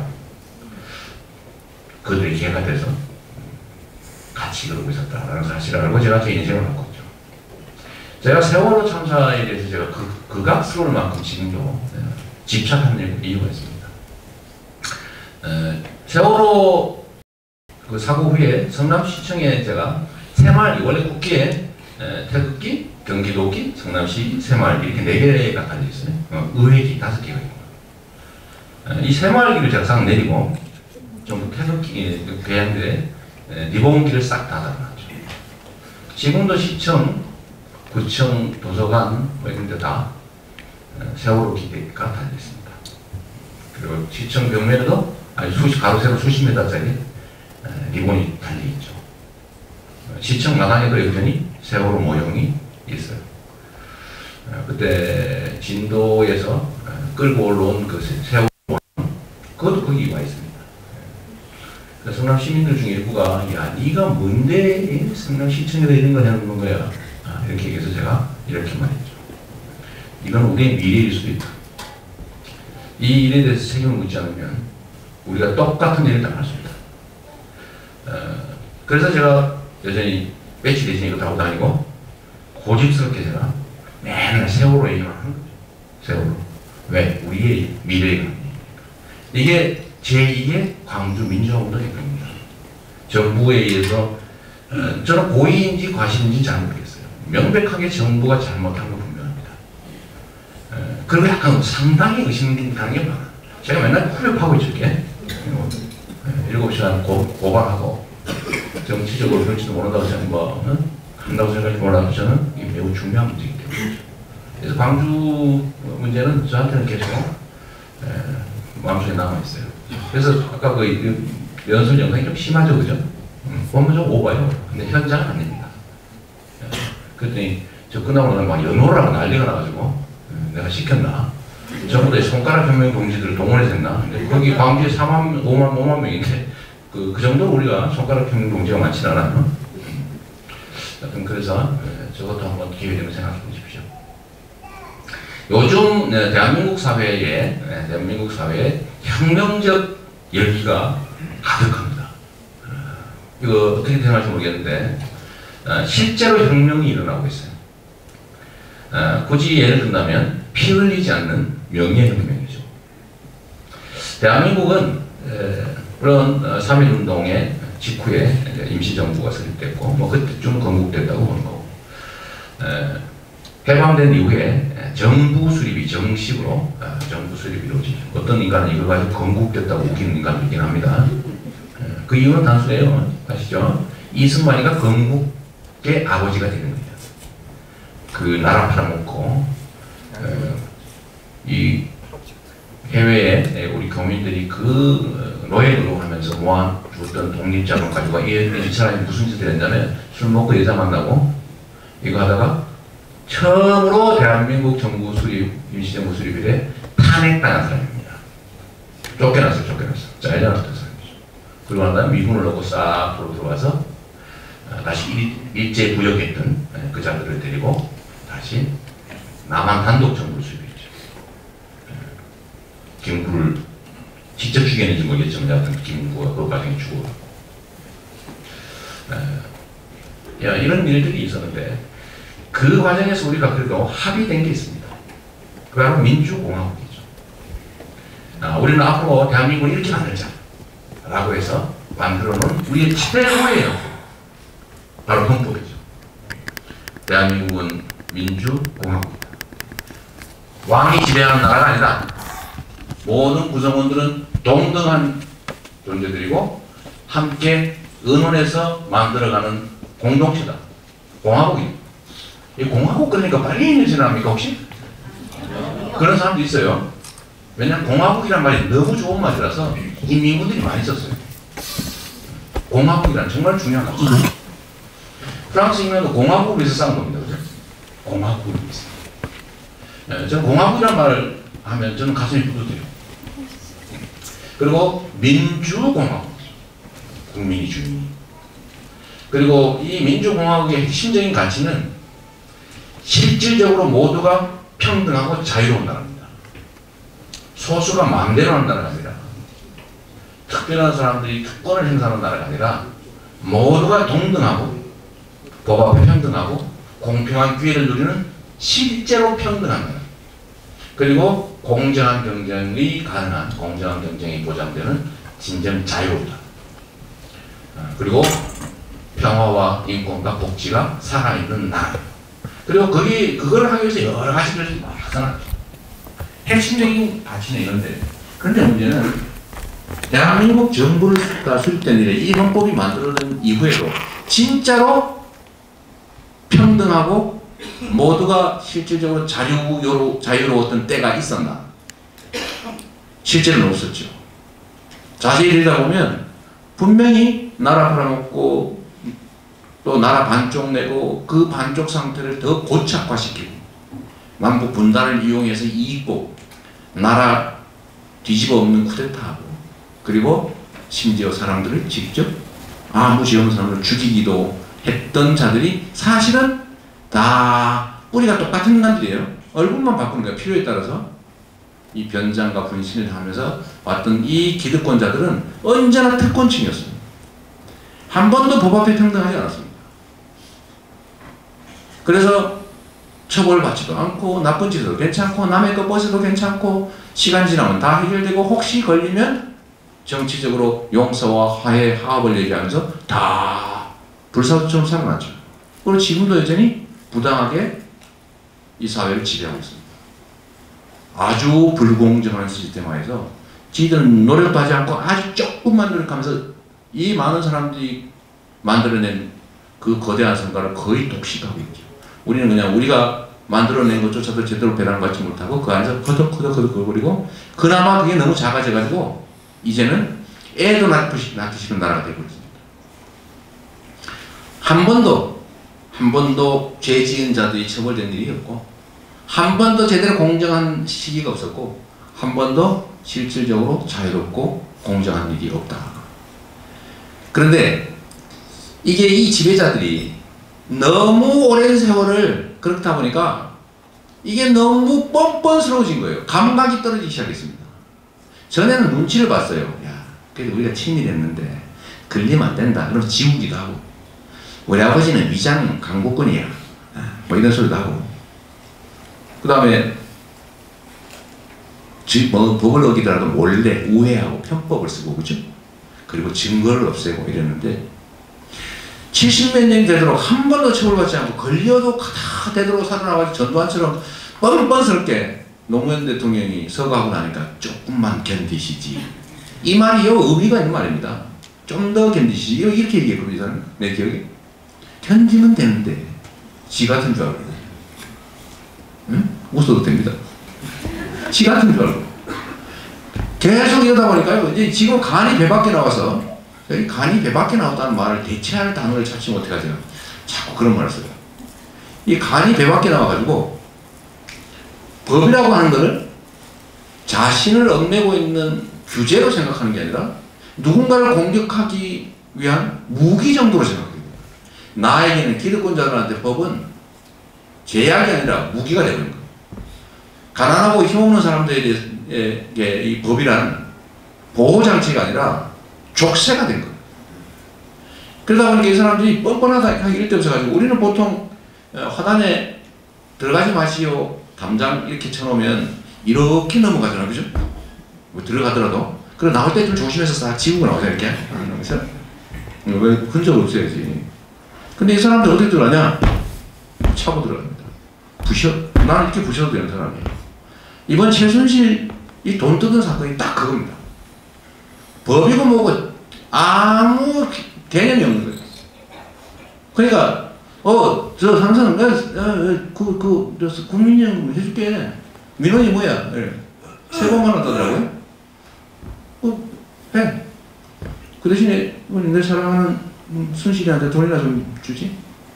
그들의 기회가 돼서 같이 그러고 있었다라는 사실을 알고 제가 제 인생을 바꿨죠. 제가 세월호 참사에 대해서 제가 그, 극악스러울 만큼 지금도 집착하는 이유가 있습니다. 에, 세월호 그 사고 후에 성남시청에 제가 새마을, 원래 국기에 에, 태극기, 경기도기, 성남시 새마을 이렇게 네 개가 달려있어요. 어, 의회기 다섯 개가 있고. 에, 이 새마을기를 제가 싹 내리고 전부 태극기, 괴양들의 리본기를 싹 다 달아놨죠. 지금도 시청, 구청, 도서관 뭐 이런 데 다 세월호 기대가 달려있습니다. 그리고 시청 벽면에도 아주 수십, 가로세로 수십 미터짜리 리본이 달려있죠. 시청 마당에도 여전히 세월호 모형이 있어요. 그때 진도에서 끌고 올라온 그 세월호 모형, 그것도 거기 와 있습니다. 성남 시민들 중에 일부가 야 네가 뭔데 성남시청에다 이런 걸 해놓는 거야. 아, 이렇게 얘기해서 제가 이렇게 말했죠. 이건 우리의 미래일 수도 있다. 이 일에 대해서 책임을 묻지 않으면 우리가 똑같은 일을 당할 수 있다. 어, 그래서 제가 여전히 배치 대신 이거 타고 다니고 고집스럽게 제가 맨날 세월호 얘기만 하는 거죠. 세월호. 왜? 우리의 미래가. 이게 제이의 광주 민주화운동의 겁니다. 정부에 의해서 어, 저는 고의인지 과실인지 잘 모르겠어요. 명백하게 정부가 잘못한 건 분명합니다. 어, 그리고 약간 상당히 의심가는 게 많아요. 제가 맨날 후벼파고 있죠. 일곱 시간 고, 고발하고 정치적으로 그럴지도 모른다고 저는 뭐 어? 한다고 생각하지 몰라도 저는 이게 매우 중요한 문제이기 때문이죠. 그래서 광주 문제는 저한테는 계속 에, 마음속에 남아있어요. 그래서 아까 그 연설 영상이 좀 심하죠, 그죠? 음, 보면 좀 오버요. 근데 현장은 아닙니다. 그랬더니 저 끝나고 나면 막 연호를 하고 난리가 나가지고 음, 내가 시켰나? 전부 다 손가락 혁명 동지들을 동원해서 했나? 근데 거기 광주에 사만, 오만, 오만 명인데 그, 그 정도로 우리가 손가락 혁명 동지가 많지는 않아요. 음, 하여튼 그래서 저것도 한번 기회되면 생각해 보십시오. 요즘 네, 대한민국 사회에 네, 대한민국 사회에 혁명적 열기가 가득합니다. 어, 이거 어떻게 생각할지 모르겠는데 어, 실제로 혁명이 일어나고 있어요. 어, 굳이 예를 든다면 피 흘리지 않는 명예혁명이죠. 대한민국은 에, 물론 삼일운동의 직후에 임시정부가 설립됐고 뭐 그때쯤 건국됐다고 보는 거고 에, 해방된 이후에 정부 수립이 정식으로 어, 정부 수립이 이루어지죠. 어떤 인간은 이걸 가지고 건국됐다고 웃기는 인간도 있긴 합니다. 에, 그 이유는 단순해요. 아시죠? 이승만이가 건국의 아버지가 되는 거예요. 그 나라 팔아먹고 에, 이 해외에 우리 교민들이 그 노예로 하면서 모아주었던 독립자금 가지고 이, 이 사람이 무슨 짓을 했냐면 술 먹고 여자 만나고 이거 하다가 처음으로 대한민국 정부 수립, 임시정부 수립 이래 탄핵당한 사람입니다. 쫓겨났어요, 쫓겨났어. 잘려났던 사람이죠. 그러고 난 다음에 미군을 넣고 싹 돌아 들어와서 다시 일, 일제 부역했던 그 자들을 데리고 다시 남한 단독 정부를 수립했죠. 김구를 직접 죽였는지 모르겠지만 여하튼 김구가 그 과정에 죽어. 야, 이런 일들이 있었는데 그 과정에서 우리가 그래도 합의된 게 있습니다. 그게 바로 민주공화국이죠. 아, 우리는 앞으로 대한민국을 이렇게 만들자 라고 해서 만들어 놓은 우리의 최고예요. 바로 헌법이죠. 대한민국은 민주공화국이다. 왕이 지배하는 나라가 아니다. 모든 구성원들은 동등한 존재들이고 함께 의논해서 만들어가는 공동체다. 공화국이다. 이 공화국 그러니까 빨리 인내지 합니까 혹시? 그런 사람도 있어요. 왜냐하면 공화국이란 말이 너무 좋은 말이라서 인민군들이 많이 썼어요. 공화국이란 정말 중요한 말이죠. 프랑스 인민도 공화국을 위해서 싸운 겁니다. 그죠? 공화국을 위해서. 네, 저는 공화국이란 말을 하면 저는 가슴이 뿌듯해요. 그리고 민주공화국, 국민이 주인이. 그리고 이 민주공화국의 핵심적인 가치는 실질적으로 모두가 평등하고 자유로운 나라입니다. 소수가 마음대로 하는 나라가 아니라 특별한 사람들이 특권을 행사하는 나라가 아니라 모두가 동등하고 법 앞에 평등하고 공평한 기회를 누리는 실제로 평등한 나라. 그리고 공정한 경쟁이 가능한 공정한 경쟁이 보장되는 진정 자유롭다. 그리고 평화와 인권과 복지가 살아있는 나라. 그리고 거기 그걸 하기 위해서 여러 가지를 하잖아. 핵심적인 가치는 이런데. 그런데 문제는 대한민국 정부가 수립된 이래 이 헌법이 만들어진 이후에도 진짜로 평등하고 모두가 실질적으로 자유로, 자유로웠던 때가 있었나? 실제로는 없었죠. 자세히 읽다 보면 분명히 나라 팔아먹고 또 나라 반쪽 내고 그 반쪽 상태를 더 고착화시키고 남북 분단을 이용해서 이기고 나라 뒤집어 엎는 쿠데타하고 그리고 심지어 사람들을 직접 아무 죄 없는 사람을 죽이기도 했던 자들이 사실은 다 뿌리가 똑같은 인간들이에요. 얼굴만 바꾸는 거예요. 필요에 따라서. 이 변장과 분신을 하면서 왔던 이 기득권자들은 언제나 특권층이었습니다. 한 번도 법 앞에 평등하지 않았습니다. 그래서 처벌받지도 않고 나쁜 짓도 괜찮고 남의 거 뺏어도 괜찮고 시간 지나면 다 해결되고 혹시 걸리면 정치적으로 용서와 화해, 화합을 얘기하면서 다 불사조처럼 살아났죠. 그리고 지금도 여전히 부당하게 이 사회를 지배하고 있습니다. 아주 불공정한 시스템화에서 지들은 노력도 하지 않고 아주 조금만 노력하면서 이 많은 사람들이 만들어낸 그 거대한 성과를 거의 독식하고 있죠. 우리는 그냥 우리가 만들어낸 것조차도 제대로 배당받지 못하고 그 안에서 커덕커덕커덕 거리고 그나마 그게 너무 작아져가지고 이제는 애도 낳듯이 낳듯이 나라가 되고 있습니다. 한 번도 한 번도 죄 지은 자들이 처벌된 일이 없고 한 번도 제대로 공정한 시기가 없었고 한 번도 실질적으로 자유롭고 공정한 일이 없다. 그런데 이게 이 지배자들이 너무 오랜 세월을 그렇다 보니까 이게 너무 뻔뻔스러워진 거예요. 감각이 떨어지기 시작했습니다. 전에는 눈치를 봤어요. 야, 그래도 우리가 친일했는데 걸리면 안 된다. 그럼 지우기도 하고 우리 아버지는 위장 강국권이야. 뭐 이런 소리도 하고 그 다음에 즉, 뭐, 법을 어기더라도 몰래 우회하고 편법을 쓰고, 그죠? 그리고 증거를 없애고 이랬는데, 칠십몇 년이 되도록 한 번도 처벌받지 않고, 걸려도 다 되도록 살아나가지고 전두환처럼 뻔뻔스럽게 노무현 대통령이 서거하고 나니까 조금만 견디시지. 이 말이요, 의미가 있는 말입니다. 좀 더 견디시지. 이렇게 얘기했거든요, 이 사람. 내 기억에. 견디면 되는데, 지 같은 줄 알고. 응? 웃어도 됩니다. 지 같은 줄 알고. 계속 이러다 보니까요, 이제 지금 간이 배 밖에 나와서, 여기 간이 배 밖에 나왔다는 말을 대체할 단어를 찾지 못해가지고, 자꾸 그런 말을 써요. 이 간이 배 밖에 나와가지고, 법이라고 하는 것을 자신을 얽매고 있는 규제로 생각하는 게 아니라, 누군가를 공격하기 위한 무기 정도로 생각합니다. 나에게는 기득권자들한테 법은 제약이 아니라 무기가 되는 거예요. 가난하고 힘없는 사람들에게 이 법이라는 보호장치가 아니라 족쇄가 된 거예요. 그러다 보니까 이 사람들이 뻔뻔하다 하기 일데 없어가지고 우리는 보통 화단에 들어가지 마시오 담장 이렇게 쳐놓으면 이렇게 넘어가잖아요. 그죠? 뭐 들어가더라도. 그래 나올 때 좀 조심해서 싹 지우고 나오자 이렇게. 그래서 왜 흔적 없어야지. 근데 이 사람들 어떻게 들어가냐? 차고 들어갑니다. 부셔. 나는 이렇게 부셔도 되는 사람이에요. 이번 최순실 이 돈 뜯은 사건이 딱 그겁니다. 법이고 뭐고 아무 개념이 없는 거예요. 그러니까 어 저 상사는 내가 그 그 국민연금 해줄게. 민원이 뭐야? 네. 세 번만 왔다더라고요. 어 해. 그 대신에 내 사랑하는 순실이한테 돈이나 좀 주지.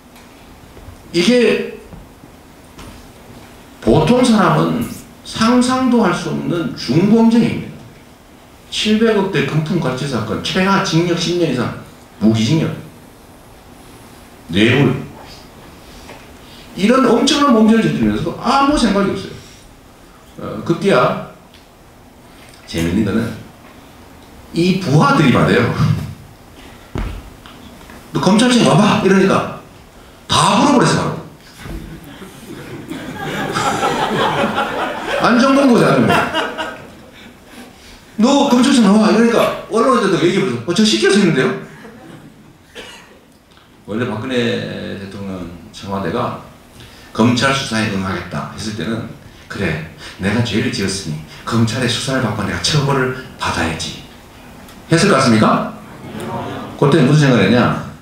이게 보통 사람은 상상도 할 수 없는 중범죄입니다. 칠백억대 금품과치 사건, 최하 징역 십 년 이상, 무기징역, 뇌물. 이런 엄청난 범죄를 저지르면서도 아무 생각이 없어요. 어, 급기야 재밌는 거는 이 부하들이 말해요. 너 검찰청 와봐 이러니까 다 물어버렸어. 안전공고잖아요. 너 검찰청 나와 이러니까 언론한테도 얘기해버렸어. 어, 저 시켜서 있는데요. 원래 박근혜 대통령 청와대가 검찰 수사에 응하겠다 했을 때는 그래 내가 죄를 지었으니 검찰의 수사를 받고 내가 처벌을 받아야지 했을 것 같습니까? 그때 무슨 생각을 했냐?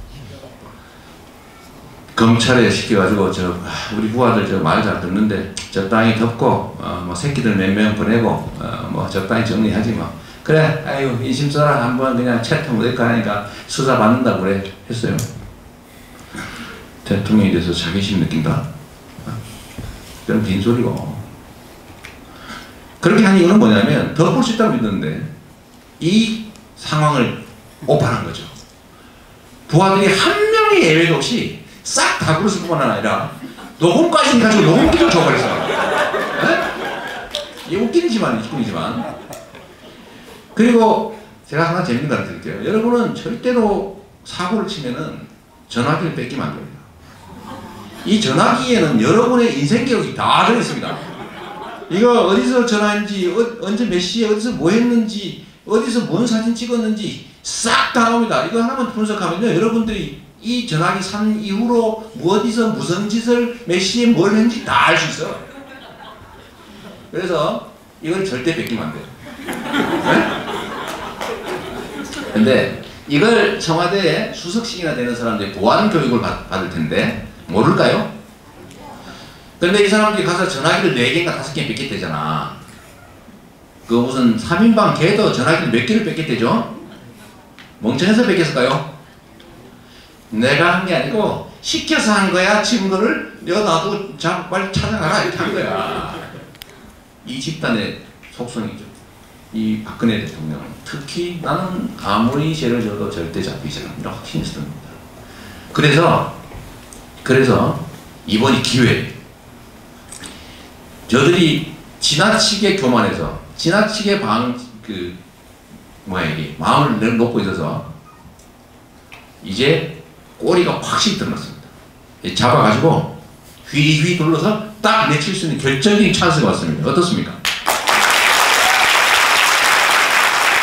검찰에 시켜가지고 저 우리 부하들 저 말 잘 듣는데 적당히 덮고 어, 뭐 새끼들 몇 명 보내고 어, 뭐 적당히 정리하지 뭐 그래 아유 이심 써라 한번 그냥 채통 못할까 하니까 수사 받는다고 그래 했어요. 대통령이 돼서 자기심 느낀다? 그건 빈소리고. 그렇게 한 이유는 뭐냐면 덮을 수 있다고 믿는데 이 상황을 오판한 거죠. 부하들이 한 명의 예외도 없이 싹 다 그랬을 뿐만 아니라 녹음까지 가지고 녹음기를 줘버렸어. 이게 웃기지만 웃기지만 그리고 제가 하나 재밌는 걸 드릴게요. 여러분은 절대로 사고를 치면은 전화기를 뺏기면 안 됩니다. 이 전화기에는 여러분의 인생 기록이 다 들어있습니다. 이거 어디서 전화했는지 어, 언제 몇 시에 어디서 뭐 했는지 어디서 뭔 사진 찍었는지 싹 다 나옵니다. 이거 하나만 분석하면요 여러분들이 이 전화기 산 이후로 어디서 무슨 짓을 몇 시에 뭘 했는지 다 알 수 있어. 그래서 이걸 절대 뺏기면 안 돼요. 네? 근데 이걸 청와대에 수석식이나 되는 사람들이 보안 교육을 받, 받을 텐데 모를까요? 근데 이 사람들이 가서 전화기를 네 개인가 다섯 개 뺏겼대잖아. 그 무슨 삼 인방 걔도 전화기를 몇 개를 뺏겼대죠? 멍청해서 뺏겼을까요? 내가 한 게 아니고 시켜서 한 거야. 증거를 내가 나도 자, 빨리 찾아가라 이렇게 한 거야. 이 집단의 속성이죠. 이 박근혜 대통령 특히 나는 아무리 죄를 져도 절대 잡히지 않는다 확신이 있습니다. 그래서 그래서 이번이 기회. 저들이 지나치게 교만해서 지나치게 방 그 뭐야 이게 마음을 놓고 있어서 이제 꼬리가 확실히 드러났습니다. 잡아가지고 휘휘 둘러서 딱 내칠 수 있는 결정적인 찬스가 왔습니다. 어떻습니까?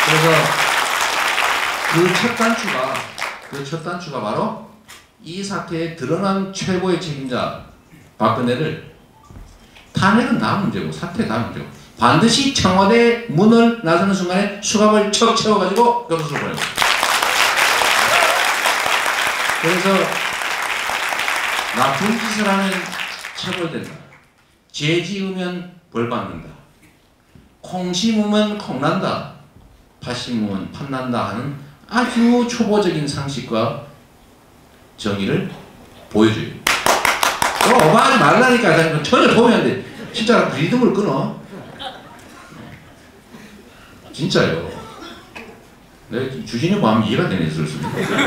그래서 그 첫 단추가 그 첫 단추가 바로 이 사태에 드러난 최고의 책임자 박근혜를 탄핵은 다음 문제고 사태 다음 문제고 반드시 청와대 문을 나서는 순간에 수갑을 척 채워가지고 교도소로 보내고 그래서 나쁜 짓을 하면 처벌된다. 죄 지으면 벌 받는다. 콩 심으면 콩 난다. 팥 심으면 팥 난다 하는 아주 초보적인 상식과 정의를 보여줘요. 어, 오버하지 말라니까. 전혀 도움이 안 돼. 진짜 리듬을 끊어. 진짜요. 내가 주진이 마음 이해가 되네, 슬슬.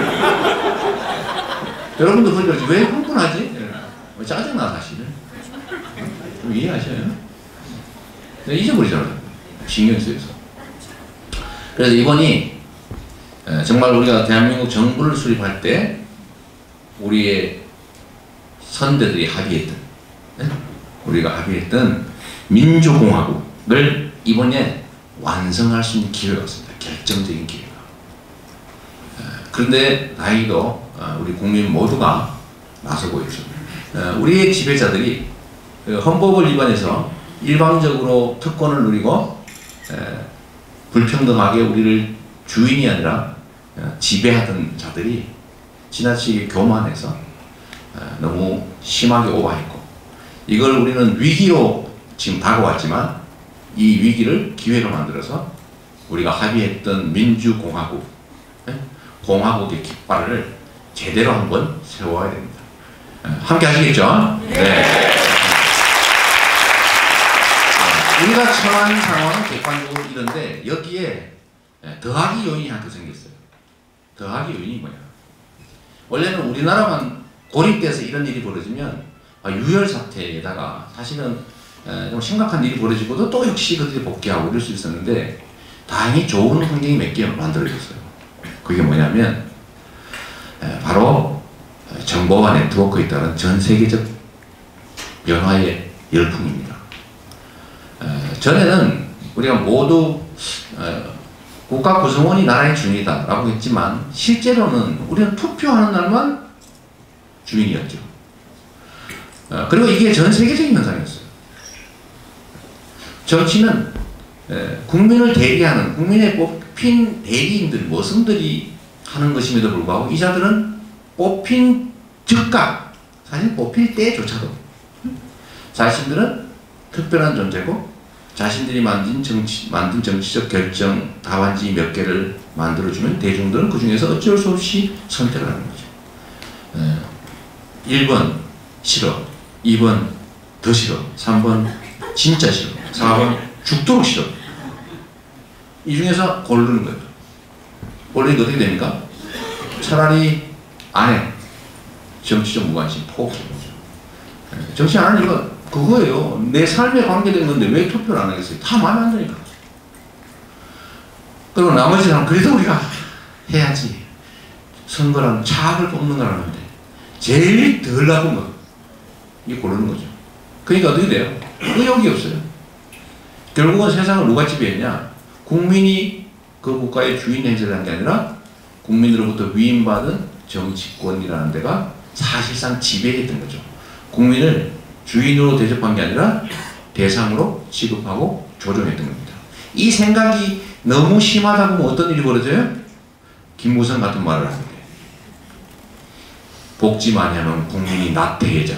여러분도 그러지. 왜 흥분하지? 왜 짜증나, 사실은. 좀 이해하셔요? 내가 잊어버리잖아요. 신경 쓰여서. 그래서 이번이 정말 우리가 대한민국 정부를 수립할 때 우리의 선대들이 합의했던, 우리가 합의했던 민주공화국을 이번에 완성할 수 있는 기회가 왔습니다. 결정적인 기회가. 그런데 다행히도 우리 국민 모두가 나서고 있죠. 우리의 지배자들이 헌법을 위반해서 일방적으로 특권을 누리고 불평등하게 우리를 주인이 아니라 지배하던 자들이 지나치게 교만해서 너무 심하게 오버했고 이걸 우리는 위기로 지금 다가왔지만 이 위기를 기회로 만들어서 우리가 합의했던 민주공화국, 공화국의 깃발을 제대로 한번 세워야 됩니다. 함께 하시겠죠? 네. 우리가 처한 상황은 객관적으로 이런데 여기에 더하기 요인이 하나 더 생겼어요. 더하기 요인이 뭐냐? 원래는 우리나라만 고립돼서 이런 일이 벌어지면 유혈 사태에다가 사실은 좀 심각한 일이 벌어지고도 또 역시 그들이 복귀하고 이럴 수 있었는데 다행히 좋은 환경이 몇 개 만들어졌어요. 그게 뭐냐면 바로 정보와 네트워크에 따른 전 세계적 변화의 열풍입니다. 전에는 우리가 모두 국가 구성원이 나라의 주인이다 라고 했지만 실제로는 우리는 투표하는 날만 주인이었죠. 그리고 이게 전 세계적인 현상이었어요. 정치는 국민을 대리하는 국민의 뽑힌 대리인들, 모성들이 하는 것임에도 불구하고 이 자들은 뽑힌 즉각, 사실 뽑힐 때조차도 자신들은 특별한 존재고 자신들이 만든 정치, 만든 정치적 결정 답안지 몇 개를 만들어주면 대중들은 그 중에서 어쩔 수 없이 선택을 하는 거죠. 일 번 싫어, 이 번 더 싫어, 삼 번 진짜 싫어, 사 번 죽도록 싫어. 이 중에서 고르는 거예요. 고르니까 어떻게 됩니까? 차라리 안 해. 정치적 무관심 포기하는 거죠. 정치 안 하는 이유가 그거예요. 내 삶에 관계된 건데 왜 투표를 안 하겠어요? 다 마음에 안 드니까. 그리고 나머지 사람 그래도 우리가 해야지. 선거라는 차악을 뽑는 거라는데 제일 덜 나쁜 거 이게 고르는 거죠. 그러니까 어떻게 돼요? 의욕이 없어요. 결국은 세상을 누가 지배했냐? 국민이 그 국가의 주인 행세를 한 게 아니라 국민으로부터 위임받은 정치권이라는 데가 사실상 지배했던 거죠. 국민을 주인으로 대접한 게 아니라 대상으로 취급하고 조종했던 겁니다. 이 생각이 너무 심하다 보면 어떤 일이 벌어져요? 김무성 같은 말을 하는데 복지 많이 하면 국민이 나태해져.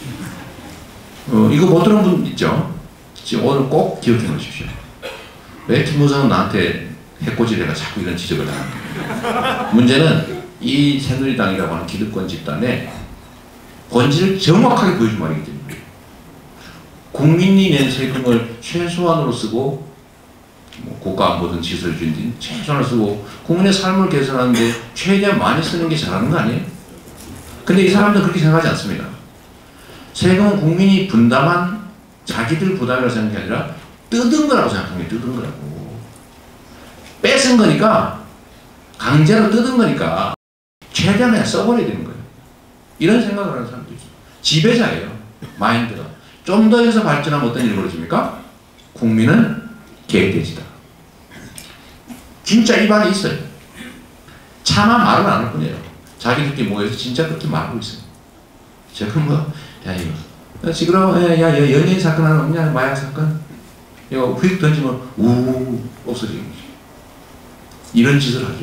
어, 이거 못 들은 분 있죠? 지금 오늘 꼭 기억해 놓으십시오. 왜 김무성은 나한테 해코지를 해가 자꾸 이런 지적을 하는가? 문제는 이 새누리당이라고 하는 기득권 집단의 본질을 정확하게 보여준 말이기 때문에 국민이 낸 세금을 최소한으로 쓰고 뭐 국가 안보든 시설 주든 최소한을 쓰고 국민의 삶을 개선하는데 최대한 많이 쓰는 게 잘하는 거 아니에요? 근데 이 사람들은 그렇게 생각하지 않습니다. 세금은 국민이 분담한 자기들 부담이라고 생각한 게 아니라 뜯은 거라고 생각하는 게 뜯은 거라고. 뺏은 거니까 강제로 뜯은 거니까 최대한 그냥 써버려야 되는 거예요. 이런 생각을 하는 사람도 있어요. 지배자예요. 마인드가. 좀 더 해서 발전하면 어떤 일이 벌어집니까? 국민은 개돼지다. 진짜 입안에 있어요. 차마 말은 안 할 뿐이에요. 자기들끼리 모여서 진짜 그렇게 말하고 있어요. 제가 뭐, 야, 이거, 지그러, 야, 야, 연예인 사건 하나 없냐? 마약 사건? 이거 휙 던지면, 우, 없어지는 거죠. 이런 짓을 하죠.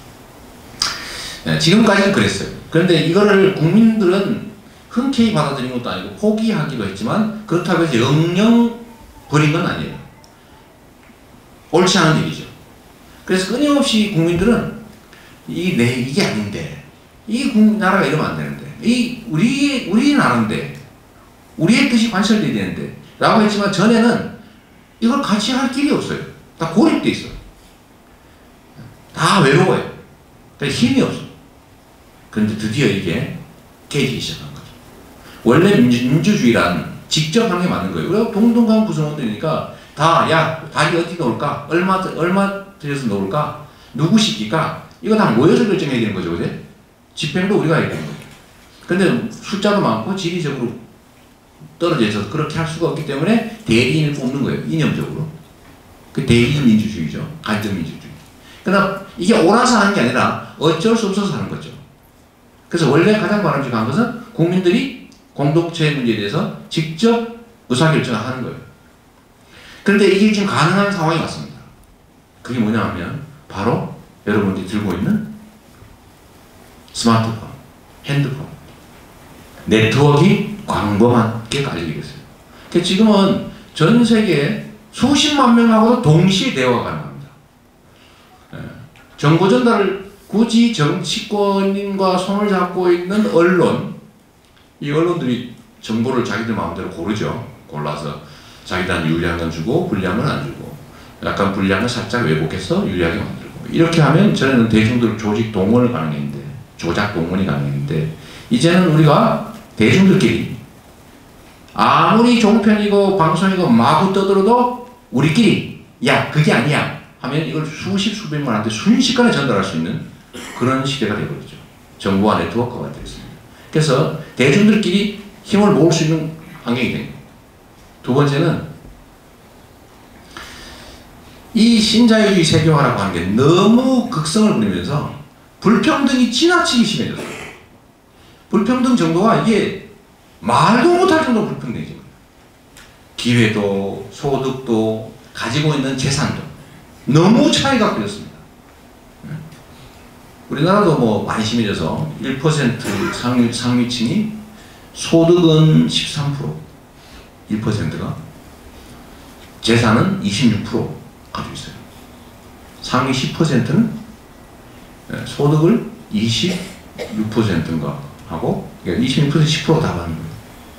네, 지금까지는 그랬어요. 그런데 이거를 국민들은 흔쾌히 받아들인 것도 아니고 포기하기도 했지만 그렇다고 해서 영영 버린 건 아니에요. 옳지 않은 일이죠. 그래서 끊임없이 국민들은 이, 내, 이게 아닌데, 이 나라가 이러면 안 되는데, 이, 우리, 우리 나라인데, 우리의 뜻이 관철돼야 되는데, 라고 했지만 전에는 이걸 같이 할 길이 없어요. 다 고립돼 있어요. 다 외로워요. 힘이 없어. 그런데 드디어 이게 깨지기 시작한 거죠. 원래 민주, 민주주의란 직접 하는 게 맞는 거예요. 우리가 동등한 구성원들이니까 다, 야, 닭이 어디 놓을까? 얼마, 얼마 들여서 놓을까? 누구 시킬까? 이거 다 모여서 결정해야 되는 거죠, 그제? 집행도 우리가 해야 되는 거죠. 근데 숫자도 많고 지리적으로 떨어져 있어서 그렇게 할 수가 없기 때문에 대리인을 뽑는 거예요, 이념적으로. 그 대리인 민주주의죠. 간접 민주주의. 그러나 이게 옳아서 하는 게 아니라 어쩔 수 없어서 하는 거죠. 그래서 원래 가장 바람직한 것은 국민들이 공동체 문제에 대해서 직접 의사결정을 하는 거예요. 그런데 이게 지금 가능한 상황이 왔습니다. 그게 뭐냐 하면 바로 여러분들이 들고 있는 스마트폰, 핸드폰, 네트워크가 광범하게 깔리게 됐어요. 그러니까 지금은 전 세계 수십만 명하고도 동시에 대화가 가능합니다. 정보 전달을 굳이 정치권인과 손을 잡고 있는 언론, 이 언론들이 정보를 자기들 마음대로 고르죠. 골라서 자기들한테 유리한 건 주고 불리한 건 안 주고 약간 불리한 건 살짝 왜곡해서 유리하게 만들고 이렇게 하면 전에는 대중들 조직 동원을 가능했는데 조작 동원이 가능했는데 이제는 우리가 대중들끼리 아무리 종편이고 방송이고 마구 떠들어도 우리끼리 야 그게 아니야 하면 이걸 수십 수백만한테 순식간에 전달할 수 있는 그런 시대가 되어버리죠. 정보와 네트워크가 되었습니다. 그래서 대중들끼리 힘을 모을 수 있는 환경이 됩니다. 두 번째는 이 신자유주의 세계화라고 하는 게 너무 극성을 부리면서 불평등이 지나치게 심해졌어요. 불평등 정도가 이게 말도 못할 정도로 불평등해진 거예요. 기회도 소득도 가지고 있는 재산도 너무 차이가 커졌습니다. 우리나라도 뭐 많이 심해져서 일 퍼센트 상위, 상위층이 소득은 십삼 퍼센트 일 퍼센트가 재산은 이십육 퍼센트 가지고 있어요. 상위 십 퍼센트는 소득을 이십육 퍼센트인가 하고 이십육 퍼센트 십 퍼센트 다 받는 거예요.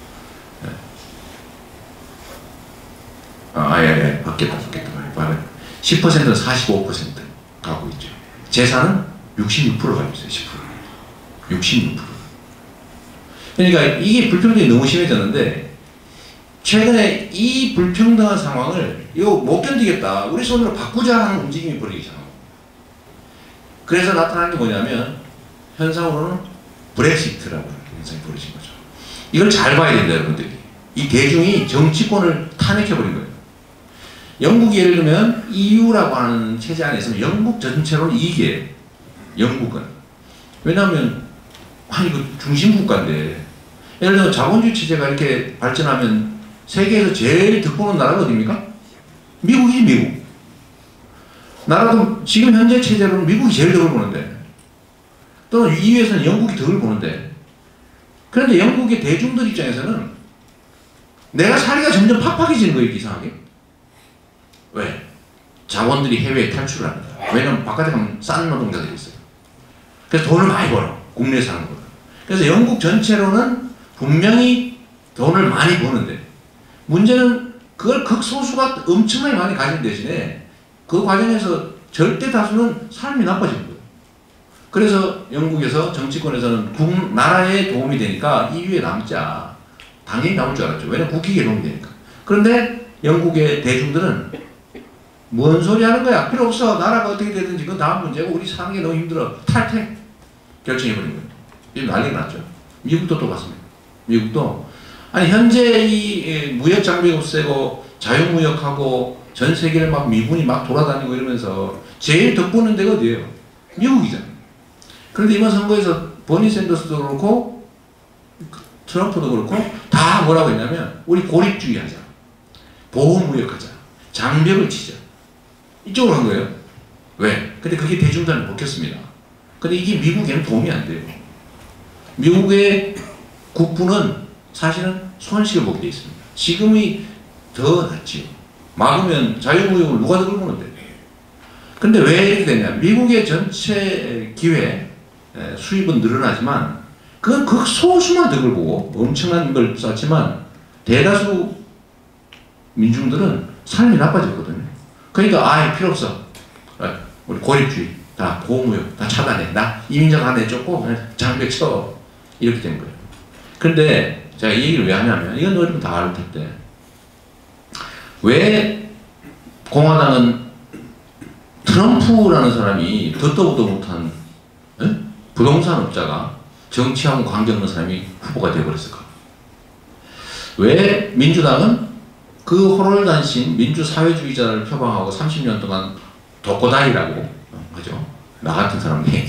아, 예, 예, 받겠다, 받겠다. 십 퍼센트는 사십오 퍼센트 갖고 있죠. 재산은 육십육 퍼센트 가지고 있어요. 십 퍼센트. 육십육 퍼센트. 그러니까 이게 불평등이 너무 심해졌는데 최근에 이 불평등한 상황을 이거 못 견디겠다. 우리 손으로 바꾸자 하는 움직임이 벌어지기 시작합니다. 그래서 나타난 게 뭐냐면 현상으로는 브렉시트라고 하는 현상이 벌어진 거죠. 이걸 잘 봐야 된다, 여러분들이. 이 대중이 정치권을 탄핵해버린 거예요. 영국이 예를 들면 이유라고 하는 체제 안에 있으면 영국 전체로는 이익이에요. 영국은. 왜냐하면 아니 그 중심국가인데 예를 들어 자본주의 체제가 이렇게 발전하면 세계에서 제일 득보는 나라가 어디입니까? 미국이지, 미국. 나라도 지금 현재 체제로는 미국이 제일 득을 보는데 또는 이유에서는 영국이 득을 보는데 그런데 영국의 대중들 입장에서는 내가 살기가 점점 팍팍해지는 거예요, 이상하게. 왜? 자본들이 해외에 탈출을 합니다. 왜냐면 바깥에 가면 싼 노동자들이 있어요. 그래서 돈을 많이 벌어. 국내에 사는 거다. 그래서 영국 전체로는 분명히 돈을 많이 버는데 문제는 그걸 극소수가 엄청나게 많이 가진 대신에 그 과정에서 절대 다수는 삶이 나빠지는 거예요. 그래서 영국에서 정치권에서는 국, 나라에 도움이 되니까 이유에 남자 당연히 남을 줄 알았죠. 왜냐면 국익에 도움이 되니까. 그런데 영국의 대중들은 뭔 소리 하는 거야? 필요 없어. 나라가 어떻게 되든지 그건 다음 문제고 우리 사는 게 너무 힘들어. 탈퇴 결정해버린 거예요. 이제 난리가 났죠. 미국도 똑같습니다. 미국도 아니 현재 이 무역 장벽이 세고 자유무역하고 전 세계를 막 미군이 막 돌아다니고 이러면서 제일 덕보는 데가 어디예요? 미국이잖아요. 그런데 이번 선거에서 버니 샌더스도 그렇고 트럼프도 그렇고 다 뭐라고 했냐면 우리 고립주의하자, 보호무역하자, 장벽을 치자, 이쪽으로 한 거예요. 왜? 근데 그게 대중단을 먹혔습니다. 근데 이게 미국에는 도움이 안 돼요. 미국의 국부는 사실은 손실을 보게 돼 있습니다. 지금이 더 낫지요. 막으면 자유무역을 누가 더 끌고 오는데. 근데 왜 이렇게 되냐? 미국의 전체 기회 수입은 늘어나지만 그건 극소수만 덕을 보고 엄청난 걸 쌓지만 대다수 민중들은 삶이 나빠졌거든요. 그러니까 아예 필요 없어. 우리 고립주의 다 보호무역 다 차단해. 나 이민자가 안 내쫓고 장벽 쳐. 이렇게 된 거예요. 그런데 제가 이 얘기를 왜 하냐면 이건 여러분 다 알 텐데 왜 공화당은 트럼프라는 사람이 듣도 보도 못한 에? 부동산업자가 정치하고 관계없는 사람이 후보가 되어버렸을까? 왜 민주당은 그 호롤단신 민주사회주의자를 표방하고 삼십 년 동안 독고다이라고 하죠. 나 같은 사람이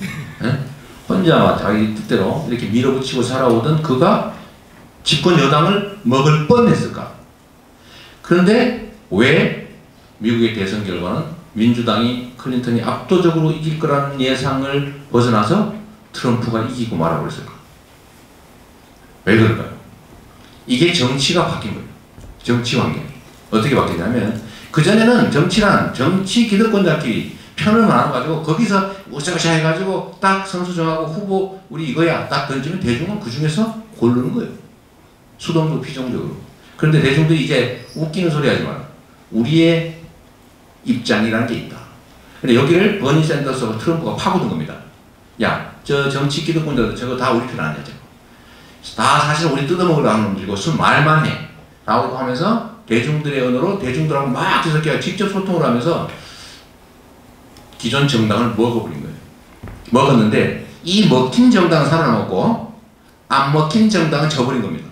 혼자 자기 뜻대로 이렇게 밀어붙이고 살아오던 그가 집권 여당을 먹을 뻔했을까? 그런데 왜 미국의 대선 결과는 민주당이 클린턴이 압도적으로 이길 거라는 예상을 벗어나서 트럼프가 이기고 말아버렸을까? 왜 그럴까요? 이게 정치가 바뀐 거예요. 정치 환경이. 어떻게 바뀌냐면 그전에는 정치란 정치 기득권자끼리 편을 나눠가지고 거기서 우샤우샤 해가지고 딱 선수 정하고 후보 우리 이거야 딱 던지면 대중은 그 중에서 고르는 거예요. 수동적 피정적으로. 그런데 대중들이 이제 웃기는 소리 하지 마라. 우리의 입장이라는 게 있다. 근데 여기를 버니 샌더스와 트럼프가 파고든 겁니다. 야, 저 정치 기득권자들 저거 다 우리 편 아니야. 저거. 다 사실 우리 뜯어먹으려 하는 놈들이고 순 말만 해. 라고 하면서 대중들의 언어로 대중들하고 막 뒤섞여 직접 소통을 하면서 기존 정당을 먹어버린 거예요. 먹었는데 이 먹힌 정당은 살아남았고 안 먹힌 정당은 져버린 겁니다.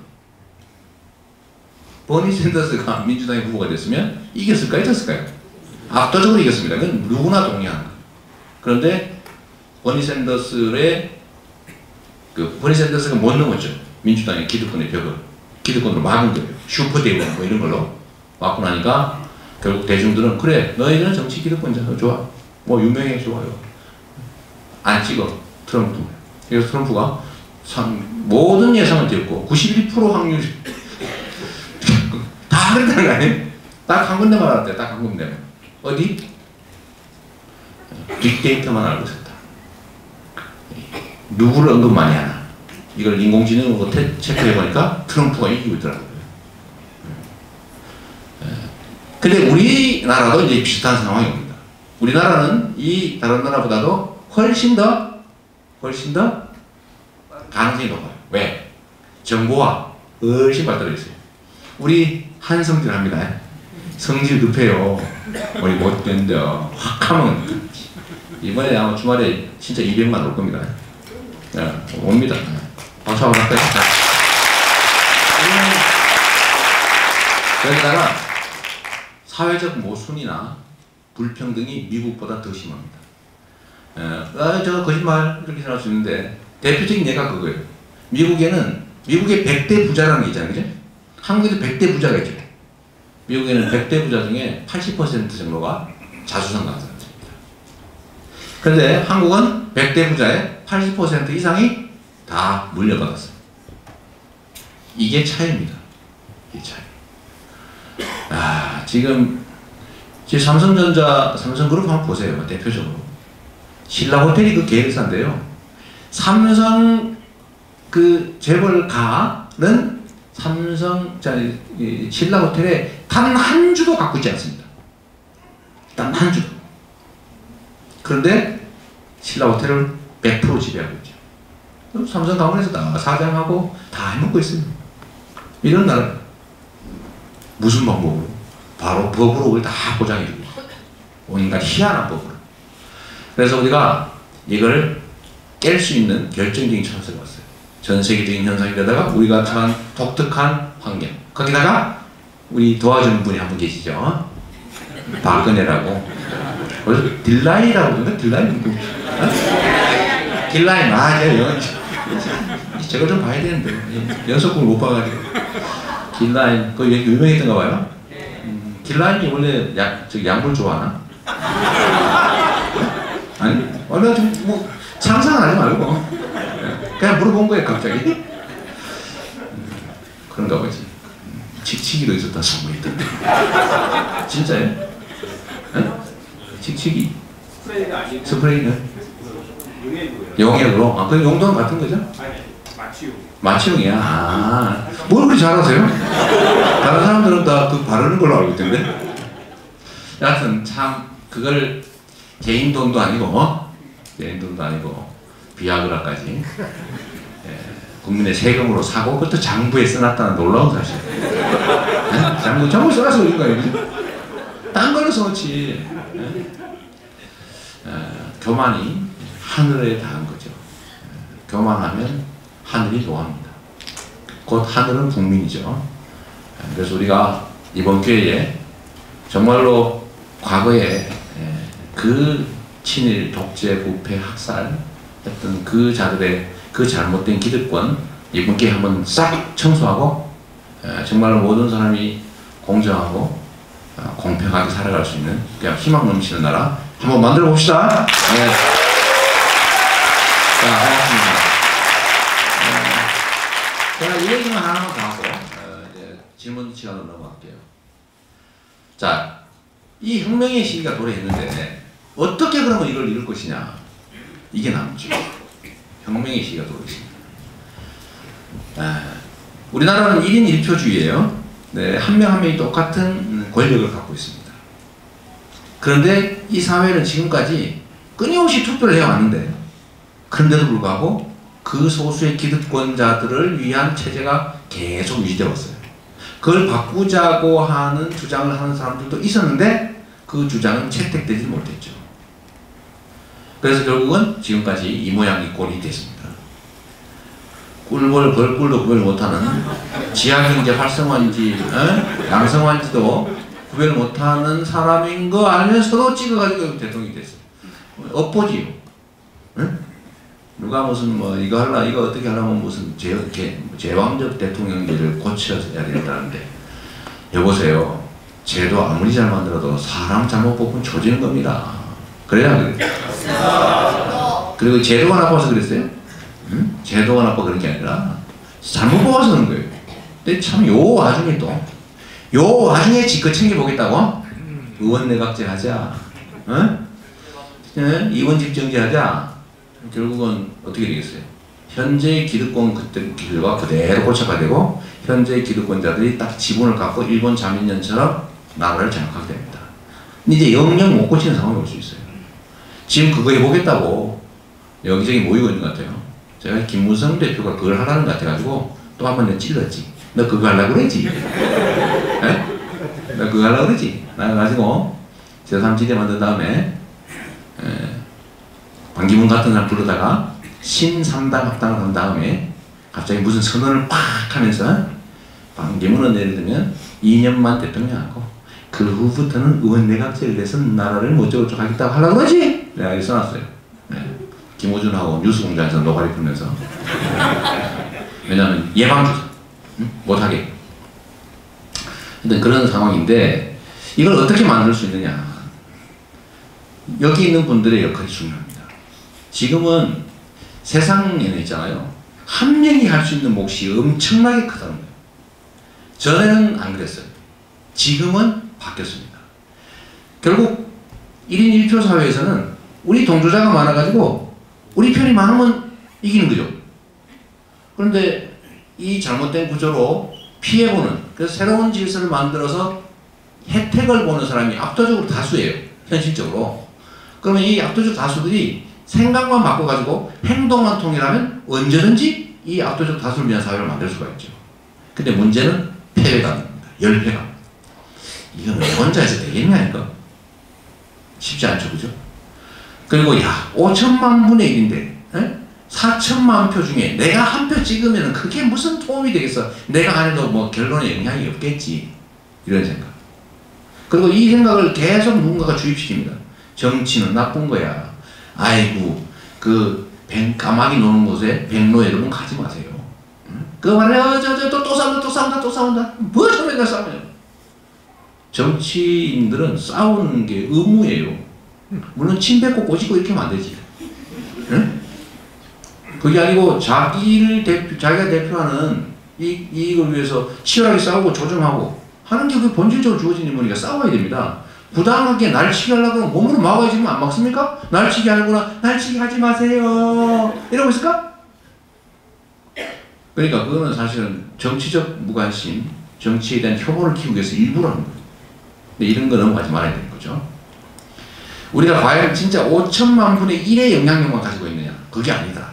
버니 샌더스가 민주당의 후보가 됐으면 이겼을까요? 졌을까요? 압도적으로 이겼습니다. 그건 누구나 동의하는 거예요. 그런데 버니 샌더스의 그 버니 샌더스가 못 넘었죠. 민주당의 기득권의 벽을 기득권으로 막은 거예요. 슈퍼대원 뭐 이런 걸로 막고 나니까 결국 대중들은 그래 너희들은 정치 기득권자 좋아 뭐 유명해 좋아요 안 찍어 트럼프. 그래서 트럼프가 모든 예상을 띄웠고 구십일 퍼센트 확률 다 그랬다는 거 아니에요? 딱 한 군데만 알았대요. 딱 한 군데만. 어디? 빅데이터만 알고 있었다. 누구를 언급 많이 하나. 이걸 인공지능으로 체크해보니까 트럼프가 이기고 있더라고요. 근데 우리나라도 이제 비슷한 상황이 옵니다. 우리나라는 이 다른 나라보다도 훨씬 더, 훨씬 더 가능성이 높아요. 왜? 정보화 훨씬 발달해 있어요. 우리 한성질 합니다. 성질 급해요. 우리 못된다. 확 하면 이번에 아마 주말에 진짜 이백만 올 겁니다. 네, 옵니다. 박수 한번 할까요? 여기다가 사회적 모순이나 불평등이 미국보다 더 심합니다. 에, 아, 저 거짓말 이렇게 생각할 수 있는데 대표적인 예가 그거예요. 미국에는 미국의 백 대 부자라는 게 있잖아요. 그죠? 한국에도 백 대 부자가 있죠. 미국에는 백 대 부자 중에 팔십 퍼센트 정도가 자수성 가능성입니다. 그런데 한국은 백 대 부자의 팔십 퍼센트 이상이 다 물려받았어요. 이게 차이입니다. 이게 차이. 아, 지금, 지금 삼성전자, 삼성그룹 한번 보세요. 대표적으로. 신라호텔이 그 계획사인데요. 삼성 그 재벌가는 삼성, 자, 신라호텔에 단 한 주도 갖고 있지 않습니다. 단 한 주도. 그런데 신라호텔을 백 퍼센트 지배하고 있죠. 삼성 가문에서 다 사장하고 다 해먹고 있어요. 이런 나라. 무슨 방법으로? 바로 법으로 우리 다 보장해주고 온갖 희한한 법으로. 그래서 우리가 이걸 깰 수 있는 결정적인 찬스가 왔어요. 전 세계적인 현상이라다가 우리가 처한 독특한 환경. 거기다가 우리 도와주는 분이 한 분 계시죠. 박근혜라고. 그래서 딜라이라고 그러는데 딜라이 누구? 어? 딜라이 맞아요. 저걸 좀 봐야 되는데 연속극을 못 봐가지고. 딜라인 그 유명했던가 봐요. 음, 딜라인이 원래 약, 저 약물 좋아하나? 아니 원래 좀뭐 상상은 하지 말고 그냥 물어본 거예요 갑자기. 음, 그런가 보지. 칙칙이도 있었다 소문이 있던데. 진짜요? 네? 칙칙이? 스프레이가 아니고 스프레이는? 용액이고요. 용액으로? 아, 그 용도는 같은 거죠? 아니, 마취용. 마취용이야? 아, 뭘 그렇게 잘하세요? 다른 사람들은 다 그 바르는 걸로 알고 있던데? 여하튼 참 그걸 개인 돈도 아니고 어? 개인 돈도 아니고 비아그라까지 예, 국민의 세금으로 사고 그것도 장부에 써놨다는 놀라운 사실. 예? 장부, 장부 써놔서 그런 거 아니지? 딴 걸로 써놓지. 예? 예, 교만이 하늘에 닿은 거죠. 예, 교만하면 하늘이 노합니다. 곧 하늘은 국민이죠. 예, 그래서 우리가 이번 기회에 정말로 과거에 예, 그 친일, 독재, 부패, 학살 했던 그 자들의 그 잘못된 기득권 이번 기회에 한번 싹 청소하고 예, 정말로 모든 사람이 공정하고 어, 공평하게 살아갈 수 있는 그냥 희망 넘치는 나라 한번 만들어 봅시다. 예. 자, 반갑습니다. 어, 제가 이 얘기만 하나만 더 하고 어, 이제 질문 시간으로 넘어갈게요. 자, 이 혁명의 시기가 도래했는데 어떻게 그러면 이걸 이룰 것이냐? 이게 남죠. 혁명의 시기가 도래했습니다. 아, 우리나라는 일 인 일 표주의예요. 네, 한 명 한 명이 똑같은 권력을 갖고 있습니다. 그런데 이 사회는 지금까지 끊임없이 투표를 해왔는데 그런데도 불구하고 그 소수의 기득권자들을 위한 체제가 계속 유지되어 왔어요. 그걸 바꾸자고 하는 주장을 하는 사람들도 있었는데 그 주장은 채택되지 못했죠. 그래서 결국은 지금까지 이 모양 이 꼴이 됐습니다. 꿀벌 벌꿀도 구별 못하는 지하경제 활성화인지 에? 양성화인지도 구별 못하는 사람인 거 알면서도 찍어가지고 대통령이 됐어요. 엇보지요. 응? 누가 무슨 뭐 이거 할라 이거 어떻게 하려면 무슨 제, 제, 제왕적 대통령제를 고쳐야 된다는데 여보세요. 제도 아무리 잘 만들어도 사람 잘못 뽑으면 조지는 겁니다. 그래야 그래요. 그리고 제도가 나빠서 그랬어요? 응? 제도가 나빠 그런 게 아니라 잘못 뽑아서 그런 거예요. 근데 참 요 와중에 또 요 와중에 지껏 챙겨보겠다고? 의원 내각제 하자. 응? 네? 이원 집정제 하자. 결국은 어떻게 되겠어요? 현재 기득권들과 그대로 고착화 되고 현재 기득권자들이 딱 지분을 갖고 일본 자민련처럼 나라를 장악하게 됩니다. 근데 이제 영영 못 고치는 상황이 올 수 있어요. 지금 그거 해보겠다고 여기저기 모이고 있는 것 같아요. 제가 김무성 대표가 그걸 하라는 것 같아가지고 또 한 번 내가 찔렀지. 너 그거 하려고 그랬지? 에? 너 그거 하려고 그랬지? 나가지고 제삼 지대 만든 다음에 에, 반기문 같은 사람 부르다가 신삼당 합당을 한 다음에 갑자기 무슨 선언을 팍 하면서 반기문은 예를 들면 이 년만 대통령하고 그 후부터는 의원 내각제를 내서 나라를 뭐저쩌고 하겠다고 하려고 그러지? 내가 여기 써놨어요. 네. 김호준하고 뉴스공장에서 노가리 풀면서 왜냐하면 예방주사 응? 못하게 하여튼 그런 상황인데 이걸 어떻게 만들 수 있느냐 여기 있는 분들의 역할이 중요합니다. 지금은 세상에는 있잖아요 한 명이 할 수 있는 몫이 엄청나게 크다는 거예요. 전에는 안 그랬어요. 지금은 바뀌었습니다. 결국 일 인 일 표 사회에서는 우리 동조자가 많아가지고 우리 편이 많으면 이기는 거죠. 그런데 이 잘못된 구조로 피해보는 그래서 새로운 질서를 만들어서 혜택을 보는 사람이 압도적으로 다수예요. 현실적으로. 그러면 이 압도적 다수들이 생각만 바꿔가지고 행동만 통일하면 언제든지 이 압도적 다수를 위한 사회를 만들 수가 있죠. 근데 문제는 패배감입니다. 열패감. 이건 혼자 해서 되겠냐 이거? 쉽지 않죠. 그죠? 그리고 야 오천만 분의 일인데 에? 사천만 표 중에 내가 한 표 찍으면 그게 무슨 도움이 되겠어. 내가 안 해도 뭐 결론에 영향이 없겠지. 이런 생각. 그리고 이 생각을 계속 누군가가 주입시킵니다. 정치는 나쁜 거야. 아이고 그 뱅, 까마귀 노는 곳에 백로 여러분 가지 마세요. 그 말에 어, 저, 저, 또, 또 싸운다 또 싸운다 또 싸운다 뭐 저 맨날 싸워요. 정치인들은 싸우는 게 의무예요. 물론 침 뱉고 꼬집고 이렇게 하면 안 되지. 응? 그게 아니고 자기를 대표, 자기가 대표하는 이, 이익을 위해서 치열하게 싸우고 조정하고 하는 게 그 본질적으로 주어진 인물이니까 싸워야 됩니다. 부당하게 날치기 하려고 하면 몸으로 막아야지 안 막습니까? 날치기 하는구나. 날치기 하지 마세요. 이러고 있을까? 그러니까 그거는 사실은 정치적 무관심, 정치에 대한 혐오를 키우기 위해서 일부러 하는 거예요. 근데 이런 거 넘어가지 말아야 되는 거죠. 우리가 과연 진짜 오천만 분의 일의 영향력만 가지고 있느냐? 그게 아니다.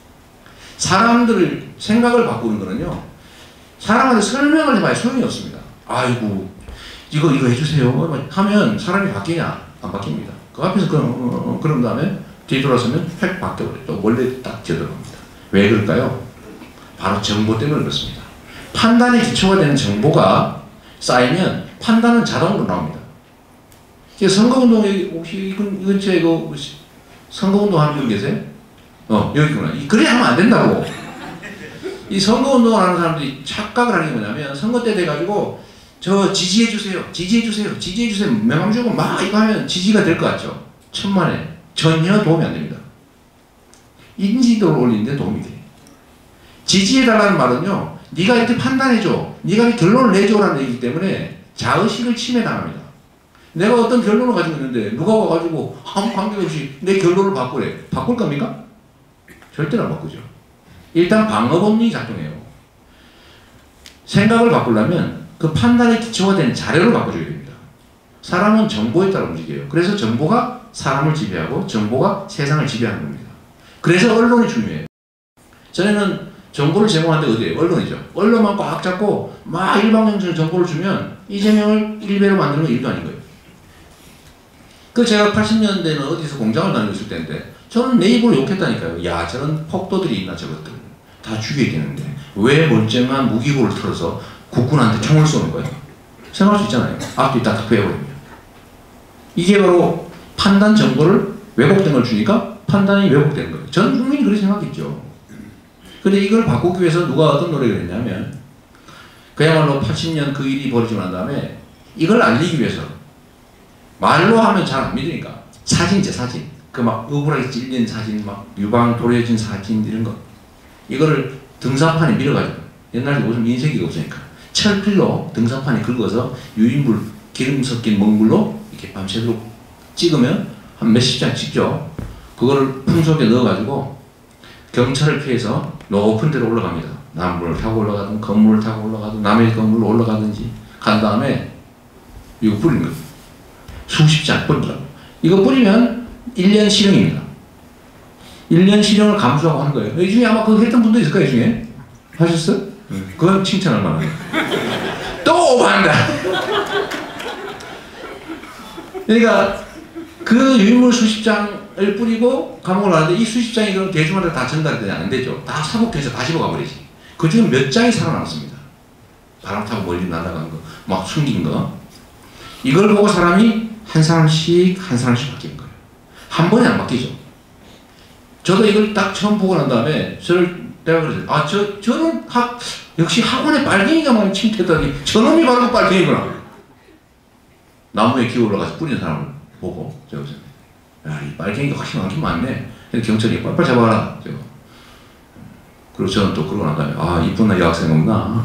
사람들을 생각을 바꾸는 거는요. 사람한테 설명을 해봐야 소용이 없습니다. 아이고 이거 이거 해주세요 하면 사람이 바뀌냐? 안 바뀝니다. 그 앞에서 그런, 어, 그런 다음에 뒤돌아서면 획 바뀌어버려요. 또 원래 딱 제대로입니다. 왜 그럴까요? 바로 정보 때문에 그렇습니다. 판단의 기초가 되는 정보가 쌓이면 판단은 자동으로 나옵니다. 선거운동에 혹시 이건 이건 제 이거 선거운동 하는 분 계세요? 어 여기 있구나. 그래 하면 안 된다고. 이 선거운동을 하는 사람들이 착각을 하는 게 뭐냐면 선거 때 돼가지고 저 지지해주세요, 지지해주세요, 지지해주세요 명함 주고 막 이거 하면 지지가 될 것 같죠? 천만에 전혀 도움이 안 됩니다. 인지도를 올리는데 도움이 돼요. 지지해달라는 말은요, 네가 이렇게 판단해줘, 네가 이렇게 결론을 내줘라는 얘기이기 때문에 자의식을 침해당합니다. 내가 어떤 결론을 가지고 있는데 누가 와가지고 아무 관계없이 내 결론을 바꾸래. 바꿀 겁니까? 절대로 안 바꾸죠. 일단 방어법리 작동해요. 생각을 바꾸려면 그 판단의 기초가 된 자료를 바꿔줘야 됩니다. 사람은 정보에 따라 움직여요. 그래서 정보가 사람을 지배하고 정보가 세상을 지배하는 겁니다. 그래서 언론이 중요해요. 전에는 정보를 제공하는 데 어디에요? 언론이죠. 언론만 꽉 잡고 막 일방적인 정보를 주면 이재명을 일배로 만드는 건 일도 아닌 거예요. 그 제가 팔십 년대는 어디서 공장을 다니고 있을 때인데 저는 내 입으로 욕했다니까요. 야 저런 폭도들이 있나 저것들. 다 죽여야 되는데 왜 멀쩡한 무기고를 틀어서 국군한테 총을 쏘는 거예요? 생각할 수 있잖아요. 앞뒤 다 빼버리면. 이게 바로 판단 정보를 왜곡된 걸 주니까 판단이 왜곡되는 거예요. 전 국민이 그렇게 생각했죠. 근데 이걸 바꾸기 위해서 누가 어떤 노력을 했냐면 그야말로 팔십 년 그 일이 벌어지고 난 다음에 이걸 알리기 위해서 말로 하면 잘 안 믿으니까 사진제 사진 그 막 억울하게 찔린 사진 막 유방 도려진 사진 이런 거 이거를 등산판에 밀어가지고 옛날에 요즘 인쇄기가 없으니까 철필로 등산판에 긁어서 유인물 기름 섞인 먹물로 이렇게 밤새도록 찍으면 한 몇십 장 찍죠. 그거를 품속에 넣어가지고 경찰을 피해서 높은 데로 올라갑니다. 나무를 타고 올라가든 건물을 타고 올라가든 남의 건물로 올라가든지 간 다음에 이거 뿌리는 거예요. 수십 장 뿌리더라고요. 이거 뿌리면 일 년 실형입니다. 일 년 실형을 감수하고 하는 거예요. 이 중에 아마 그거 했던 분도 있을 거예요. 이 중에. 하셨어? 응. 그건 칭찬할 만한 또 오버한다. 그러니까 그 유인물 수십 장을 뿌리고 감옥을 가는데 이 수십 장이 그럼 대중한테 다 전달되지 안 되죠. 다 사복해서 다 집어가버리지. 그 중에 몇 장이 살아남습니다. 바람 타고 멀리 날아간 거, 막 숨긴 거. 이걸 보고 사람이 한 사람씩 한 사람씩 바뀌는 거예요. 한 번에 안 바뀌죠. 저도 이걸 딱 처음 보고 난 다음에 저를 내가 그랬어요. 아, 저, 저는 학, 역시 학원에 빨갱이가 많이 침투했다니 저놈이 바로 그 빨갱이구나. 나무에 기어 올라가서 뿌리는 사람을 보고 제가 야, 이 빨갱이가 확실히 많긴 많네. 경찰이 빨빨 잡아라. 제가. 그리고 저는 또 그러고 난 다음에 아, 이쁜 여학생 없나?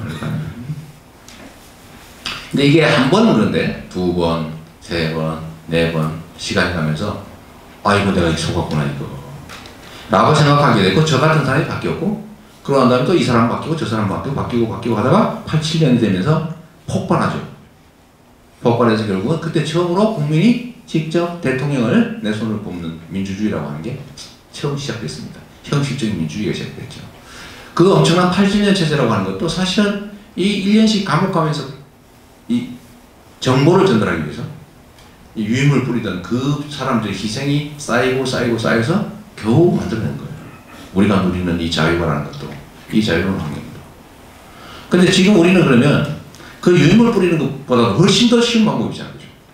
근데 이게 한 번은 그런데 두 번, 세 번, 네 번 시간이 가면서 아, 이거 내가 속았구나 이거. 라고 생각하게 되고 저 같은 사람이 바뀌었고 그러고 난 다음에 또 이 사람 바뀌고 저 사람 바뀌고 바뀌고 바뀌고 하다가 팔칠 년이 되면서 폭발하죠. 폭발해서 결국은 그때 처음으로 국민이 직접 대통령을 내 손을 뽑는 민주주의라고 하는 게 처음 시작됐습니다. 형식적인 민주주의가 시작됐죠. 그 엄청난 팔십 년 체제라고 하는 것도 사실은 이 일 년씩 감옥 가면서 이 정보를 전달하기 위해서 이 유인물 뿌리던 그 사람들의 희생이 쌓이고 쌓이고 쌓여서 겨우 만들어낸 거예요. 우리가 누리는 이 자유라는 것도 이 자유로운 환경도. 근데 지금 우리는 그러면 그 유인물 뿌리는 것보다 훨씬 더 쉬운 방법이잖아요.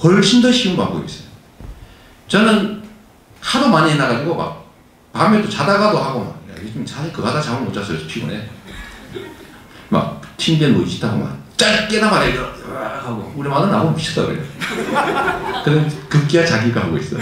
훨씬 더 쉬운 방법이 있어요. 저는 하도 많이 해놔가지고 막 밤에도 자다가도 하고 막 요즘 자기 그거 하다 잠을 못 잤어요. 피곤해. 막 침대에 누워있다 하고 막 짧게나 말해 하고 우리 마누라 나보고 미쳤다 그래요. 그럼 급기야 자기가 하고 있어.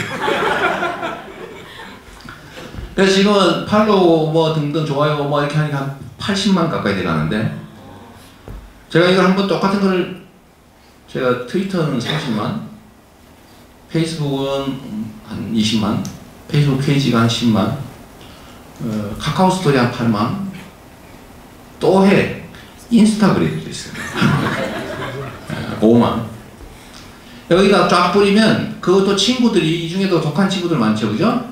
그래서 지금은 팔로우 뭐 등등 좋아요 뭐 이렇게 하니까 한 팔십만 가까이 돼가는데 제가 이걸 한번 똑같은 걸 제가 트위터는 삼십만 페이스북은 한 이십만 페이스북 페이지가 한 십만 어, 카카오 스토리 한 팔만 또 해 인스타그램도 있어요. 오만 여기다 쫙 뿌리면 그것도 친구들이 이 중에도 독한 친구들 많죠, 그죠?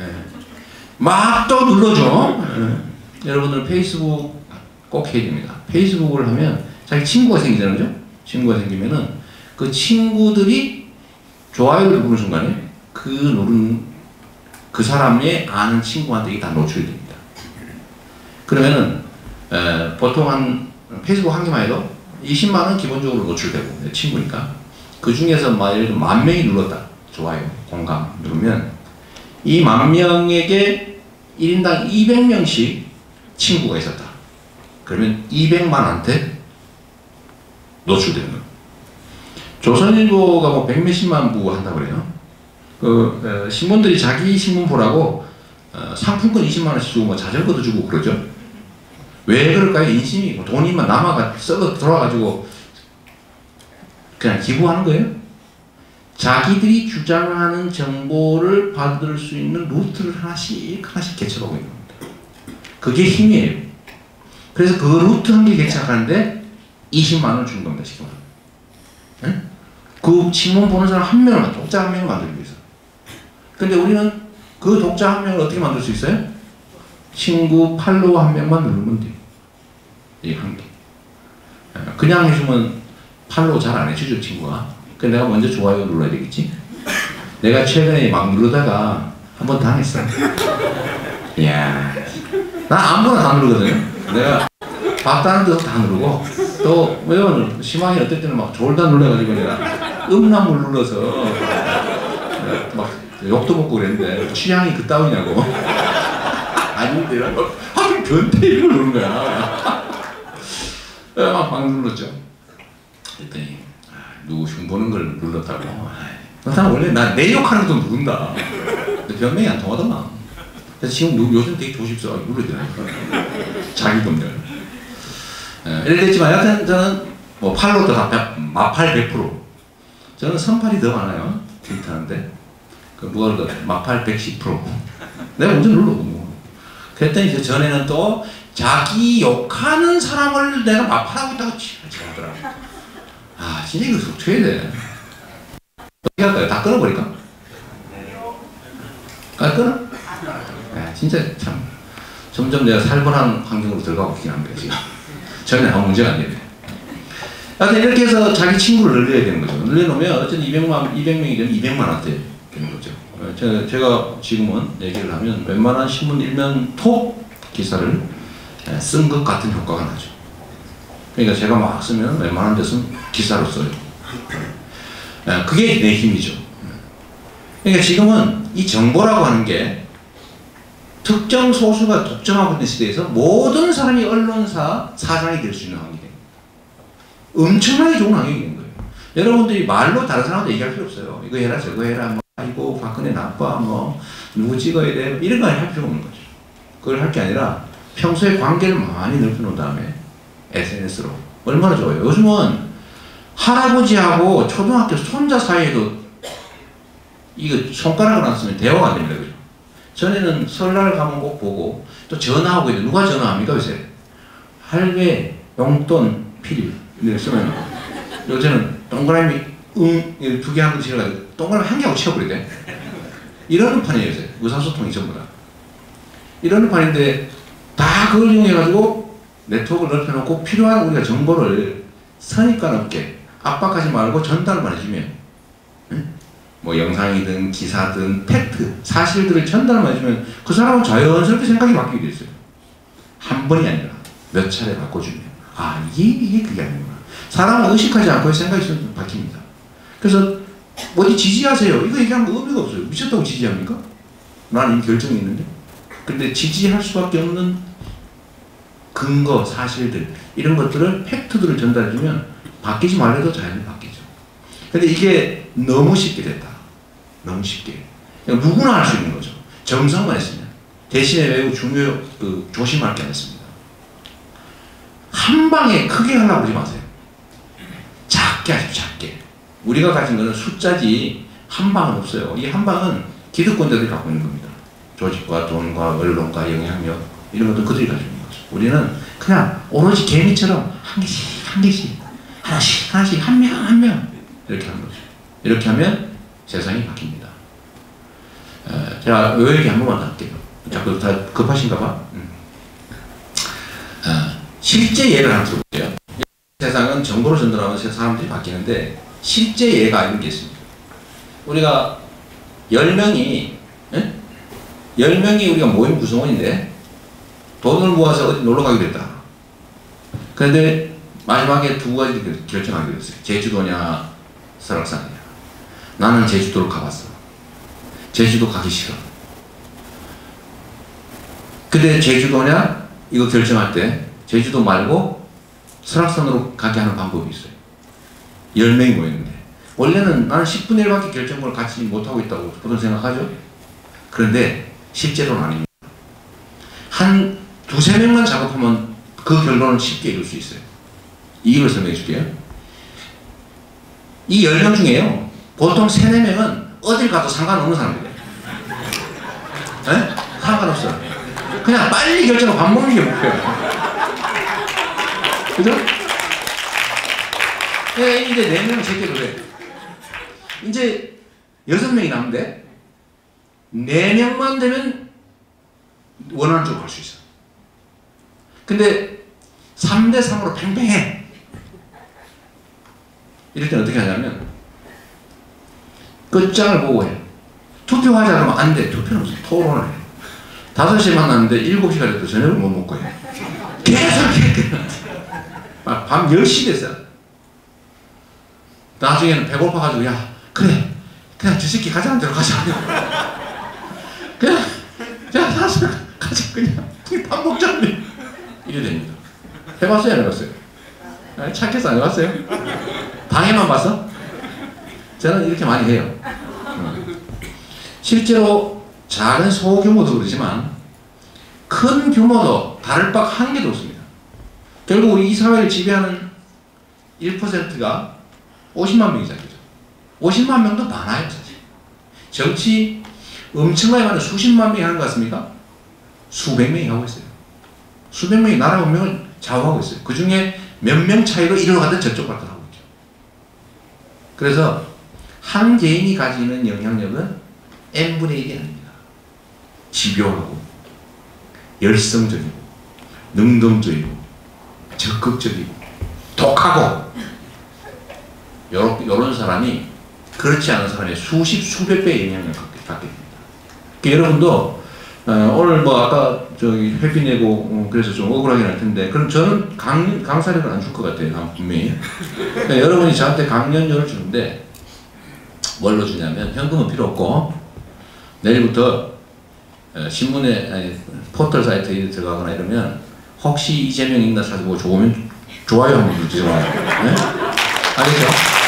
막 또 눌러줘. 여러분들 페이스북 꼭 해야 됩니다. 페이스북을 하면 자기 친구가 생기잖아요, 그죠? 친구가 생기면은 그 친구들이 좋아요를 누르는 순간에 그 누른 그 사람의 아는 친구한테 이게 다 노출이 됩니다. 그러면은 에, 보통 한 페이스북 한 개만 해도 이십만 원 기본적으로 노출되고 내 친구니까 그 중에서 만약에 만 명이 눌렀다 좋아요 공감 누르면 이 만 명에게 일 인당 이백 명씩 친구가 있었다. 그러면 이백만한테 노출되는 거예요. 조선일보가 뭐 백몇십만 부 한다고 그래요. 그 어, 신문들이 자기 신문 보라고 어, 상품권 이십만 원씩 주고 뭐 자전거도 주고 그러죠. 왜 그럴까요? 인심이 돈이만 남아가 썩어 들어와가지고 그냥 기부하는 거예요. 자기들이 주장하는 정보를 받을 수 있는 루트를 하나씩 하나씩 개척하고 있는 겁니다. 그게 힘이에요. 그래서 그 루트 한 개 개척하는데 이십만 원을 주는 겁니다. 지금. 네? 그 신문 보는 사람 한 명을 독자 한 명을 만들기 위해서. 근데 우리는 그 독자 한 명을 어떻게 만들 수 있어요? 친구 팔로우 한 명만 누르면 돼요. 이 한 개. 그냥 해주면 팔로우 잘 안 해주죠, 친구가. 그래서 내가 먼저 좋아요 눌러야 되겠지? 내가 최근에 막 누르다가 한 번 당했어. 이야. 나 아무거나 다 누르거든요. 내가 봤다는 데서 다 누르고, 또, 왜냐면 심하게 어떨 때는 막 졸다 눌러가지고 내가 음란물 눌러서 막 욕도 먹고 그랬는데 취향이 그따위냐고. 아닌데, 하필 변태 이걸 누른 거야. 막, 막 눌렀죠. 그랬더니, 아, 누구 흉보는 걸 눌렀다고. 나 원래 나 내 욕하는 것도 누른다. 근데 변명이 안 통하더만. 그래서 지금 요즘 되게 조심스러워. 눌러야 되나. 자기 검열. 예를 들지만, 여하튼 저는 뭐 팔로도 다 마팔 백 퍼센트. 저는 선팔이 더 많아요. 트윗하는데. 그 무얼 마팔 백십 퍼센트. 내가 먼저 눌러. 그랬더니 이제 전에는 또 자기 욕하는 사람을 내가 마팔하고 있다고 하더라고. 아, 진짜 이거 어떻게 해야 돼? 어떻게 할까요? 다 끊어버릴까? 아, 끊어? 아, 진짜 참. 점점 내가 살벌한 환경으로 들어가고 있긴 합니다, 지금. 전에 아무 문제가 안 되네. 하여튼 이렇게 해서 자기 친구를 늘려야 되는 거죠. 늘려놓으면 어쨌든 이백만, 이백 명이 되면 이백만원대 되는 거죠. 제가, 제가 지금은 얘기를 하면 웬만한 신문 일면 톱 기사를 쓴 것 같은 효과가 나죠. 그러니까 제가 막 쓰면 웬만한 데서는 기사로 써요. 그게 내 힘이죠. 그러니까 지금은 이 정보라고 하는 게 특정 소수가 독점하고 있는 시대에서 모든 사람이 언론사 사장이 될 수 있는 환경이 됩니다. 엄청나게 좋은 환경이 된 거예요. 여러분들이 말로 다른 사람한테 얘기할 필요 없어요. 이거 해라 저거 해라 뭐 아이고 박근혜 나빠 뭐 누구 찍어야 돼 이런 거 할 필요 없는 거죠. 그걸 할 게 아니라 평소에 관계를 많이 넓혀놓은 다음에 에스엔에스로 얼마나 좋아요. 요즘은 할아버지하고 초등학교 손자 사이에도 이거 손가락을 안 쓰면 대화가 안 됩니다. 그죠? 전에는 설날 가면 꼭 보고 또 전화하고 있는데 누가 전화합니까 요새? 할배, 용돈, 필 이렇게 쓰면 요새는 동그라미 응 두 개 하는 거 지어가지고 동그라미 한 개하고 치워버려야 돼. 이러는 판이에요 요새. 의사소통이 전부 다. 이러는 판인데 다 그걸 이용해가지고 네트워크를 넓혀놓고 필요한 우리가 정보를 선입관 없게 압박하지 말고 전달만 해주면 응? 뭐 영상이든 기사든 팩트, 사실들을 전달만 해주면 그 사람은 자연스럽게 생각이 바뀌게 돼 있어요. 한 번이 아니라 몇 차례 바꿔주면 아 이게 이게 그게 아니구나. 사람은 의식하지 않고 생각이 바뀝니다. 그래서 어디 지지하세요. 이거 얘기하면 의미가 없어요. 미쳤다고 지지합니까? 나는 이미 결정이 있는데. 근데 지지할 수밖에 없는 근거, 사실들 이런 것들을 팩트들을 전달해주면 바뀌지 말래도 자연히 바뀌죠. 근데 이게 너무 쉽게 됐다. 너무 쉽게. 그러니까 누구나 할 수 있는 거죠. 정성만 했으면. 대신에 매우 중요, 그, 조심할 게 있습니다. 한 방에 크게 하려고 그러지 마세요. 작게 하십시오, 작게. 우리가 가진 거는 숫자지 한 방은 없어요. 이 한 방은 기득권자들이 갖고 있는 겁니다. 조직과 돈과 언론과 영향력 이런 것도 그들이 가지고 있는 거죠. 우리는 그냥 오로지 개미처럼 한 개씩 한 개씩 하나씩 하나씩 한 명 한 명 이렇게 하는 거죠. 이렇게 하면 세상이 바뀝니다. 에, 제가 요 얘기 한 번만 더 할게요. 자꾸 다 급하신가 봐. 음. 어, 실제 예를 한번 들어볼게요. 세상은 정보로 전달하면서 사람들이 바뀌는데 실제 예가 이런 게 있습니다. 우리가 열 명이 예? 열 명이 우리가 모임 구성원인데 돈을 모아서 어디 놀러 가기로 했다. 그런데 마지막에 두 가지 결정하기로 했어요. 제주도냐 설악산이냐. 나는 제주도로 가봤어. 제주도 가기 싫어. 근데 제주도냐 이거 결정할 때 제주도 말고 설악산으로 가게 하는 방법이 있어요. 열 명이 모였는데 원래는 나는 십분의 일밖에 결정을 같이 못하고 있다고 보통 생각하죠. 그런데 실제로는 아닙니다. 한 두세 명만 작업하면 그 결론을 쉽게 이룰 수 있어요. 이유를 설명해 줄게요. 이 열 명 중에요. 보통 세네 명은 어딜 가도 상관없는 사람들이에요. 에? 상관없어요. 그냥 빨리 결정하고 밥 먹는 게 목표예요. 그죠? 네, 이제 네 명은 제게 그래. 이제 여섯 명이 남는데 네 명만 되면 원하는 쪽으로 갈 수 있어. 근데 삼 대 삼으로 팽팽해. 이럴 때는 어떻게 하냐면 끝장을 보고 해. 투표하자 그러면 안 돼. 투표는 무슨 토론을 해. 다섯 시에 만났는데 일곱 시가 돼도 저녁을 못 먹고 해. 계속 해. 밤 열 시 됐어요. 나중에는 배고파가지고 야 그래 그냥 저 새끼 가자는 대로 가자. 그냥 야 사서 가자 그냥 밥 먹자. 이래 됩니다. 해봤어요 안 해봤어요? 아니, 착해서 안 해봤어요? 방해만 봤어? 저는 이렇게 많이 해요. 실제로 작은 소규모도 그렇지만 큰 규모도 다를 바 한 개도 없습니다. 결국 우리 이 사회를 지배하는 일 퍼센트가 오십만 명이잖아요. 오십만 명도 많아요 사실. 정치 엄청나게 많은 수십만 명이 하는 것 같습니까? 수백 명이 하고 있어요. 수백 명이 나라 운명을 좌우하고 있어요. 그 중에 몇 명 차이로 이리로 가든 저쪽 가든 하고 있죠. 그래서 한 개인이 가지는 영향력은 n분의 일이 아닙니다. 집요하고 열성적이고 능동적이고 적극적이고 독하고 요런, 요런 사람이 그렇지 않은 사람의 수십 수백 배의 영향력을 갖게 됩니다. 그러니까 여러분도 어, 오늘 뭐 아까 저기 회비 내고 어, 그래서 좀 억울하긴 할 텐데 그럼 저는 강, 강사료를 안 줄 것 같아요. 난 분명히. 그러니까 여러분이 저한테 강연료를 주는데 뭘로 주냐면 현금은 필요 없고 내일부터 어, 신문에 아니, 포털 사이트에 들어가거나 이러면 혹시 이재명 있나 찾아보고 좋으면 좋아요 한번 누르세요. 네? 알겠죠?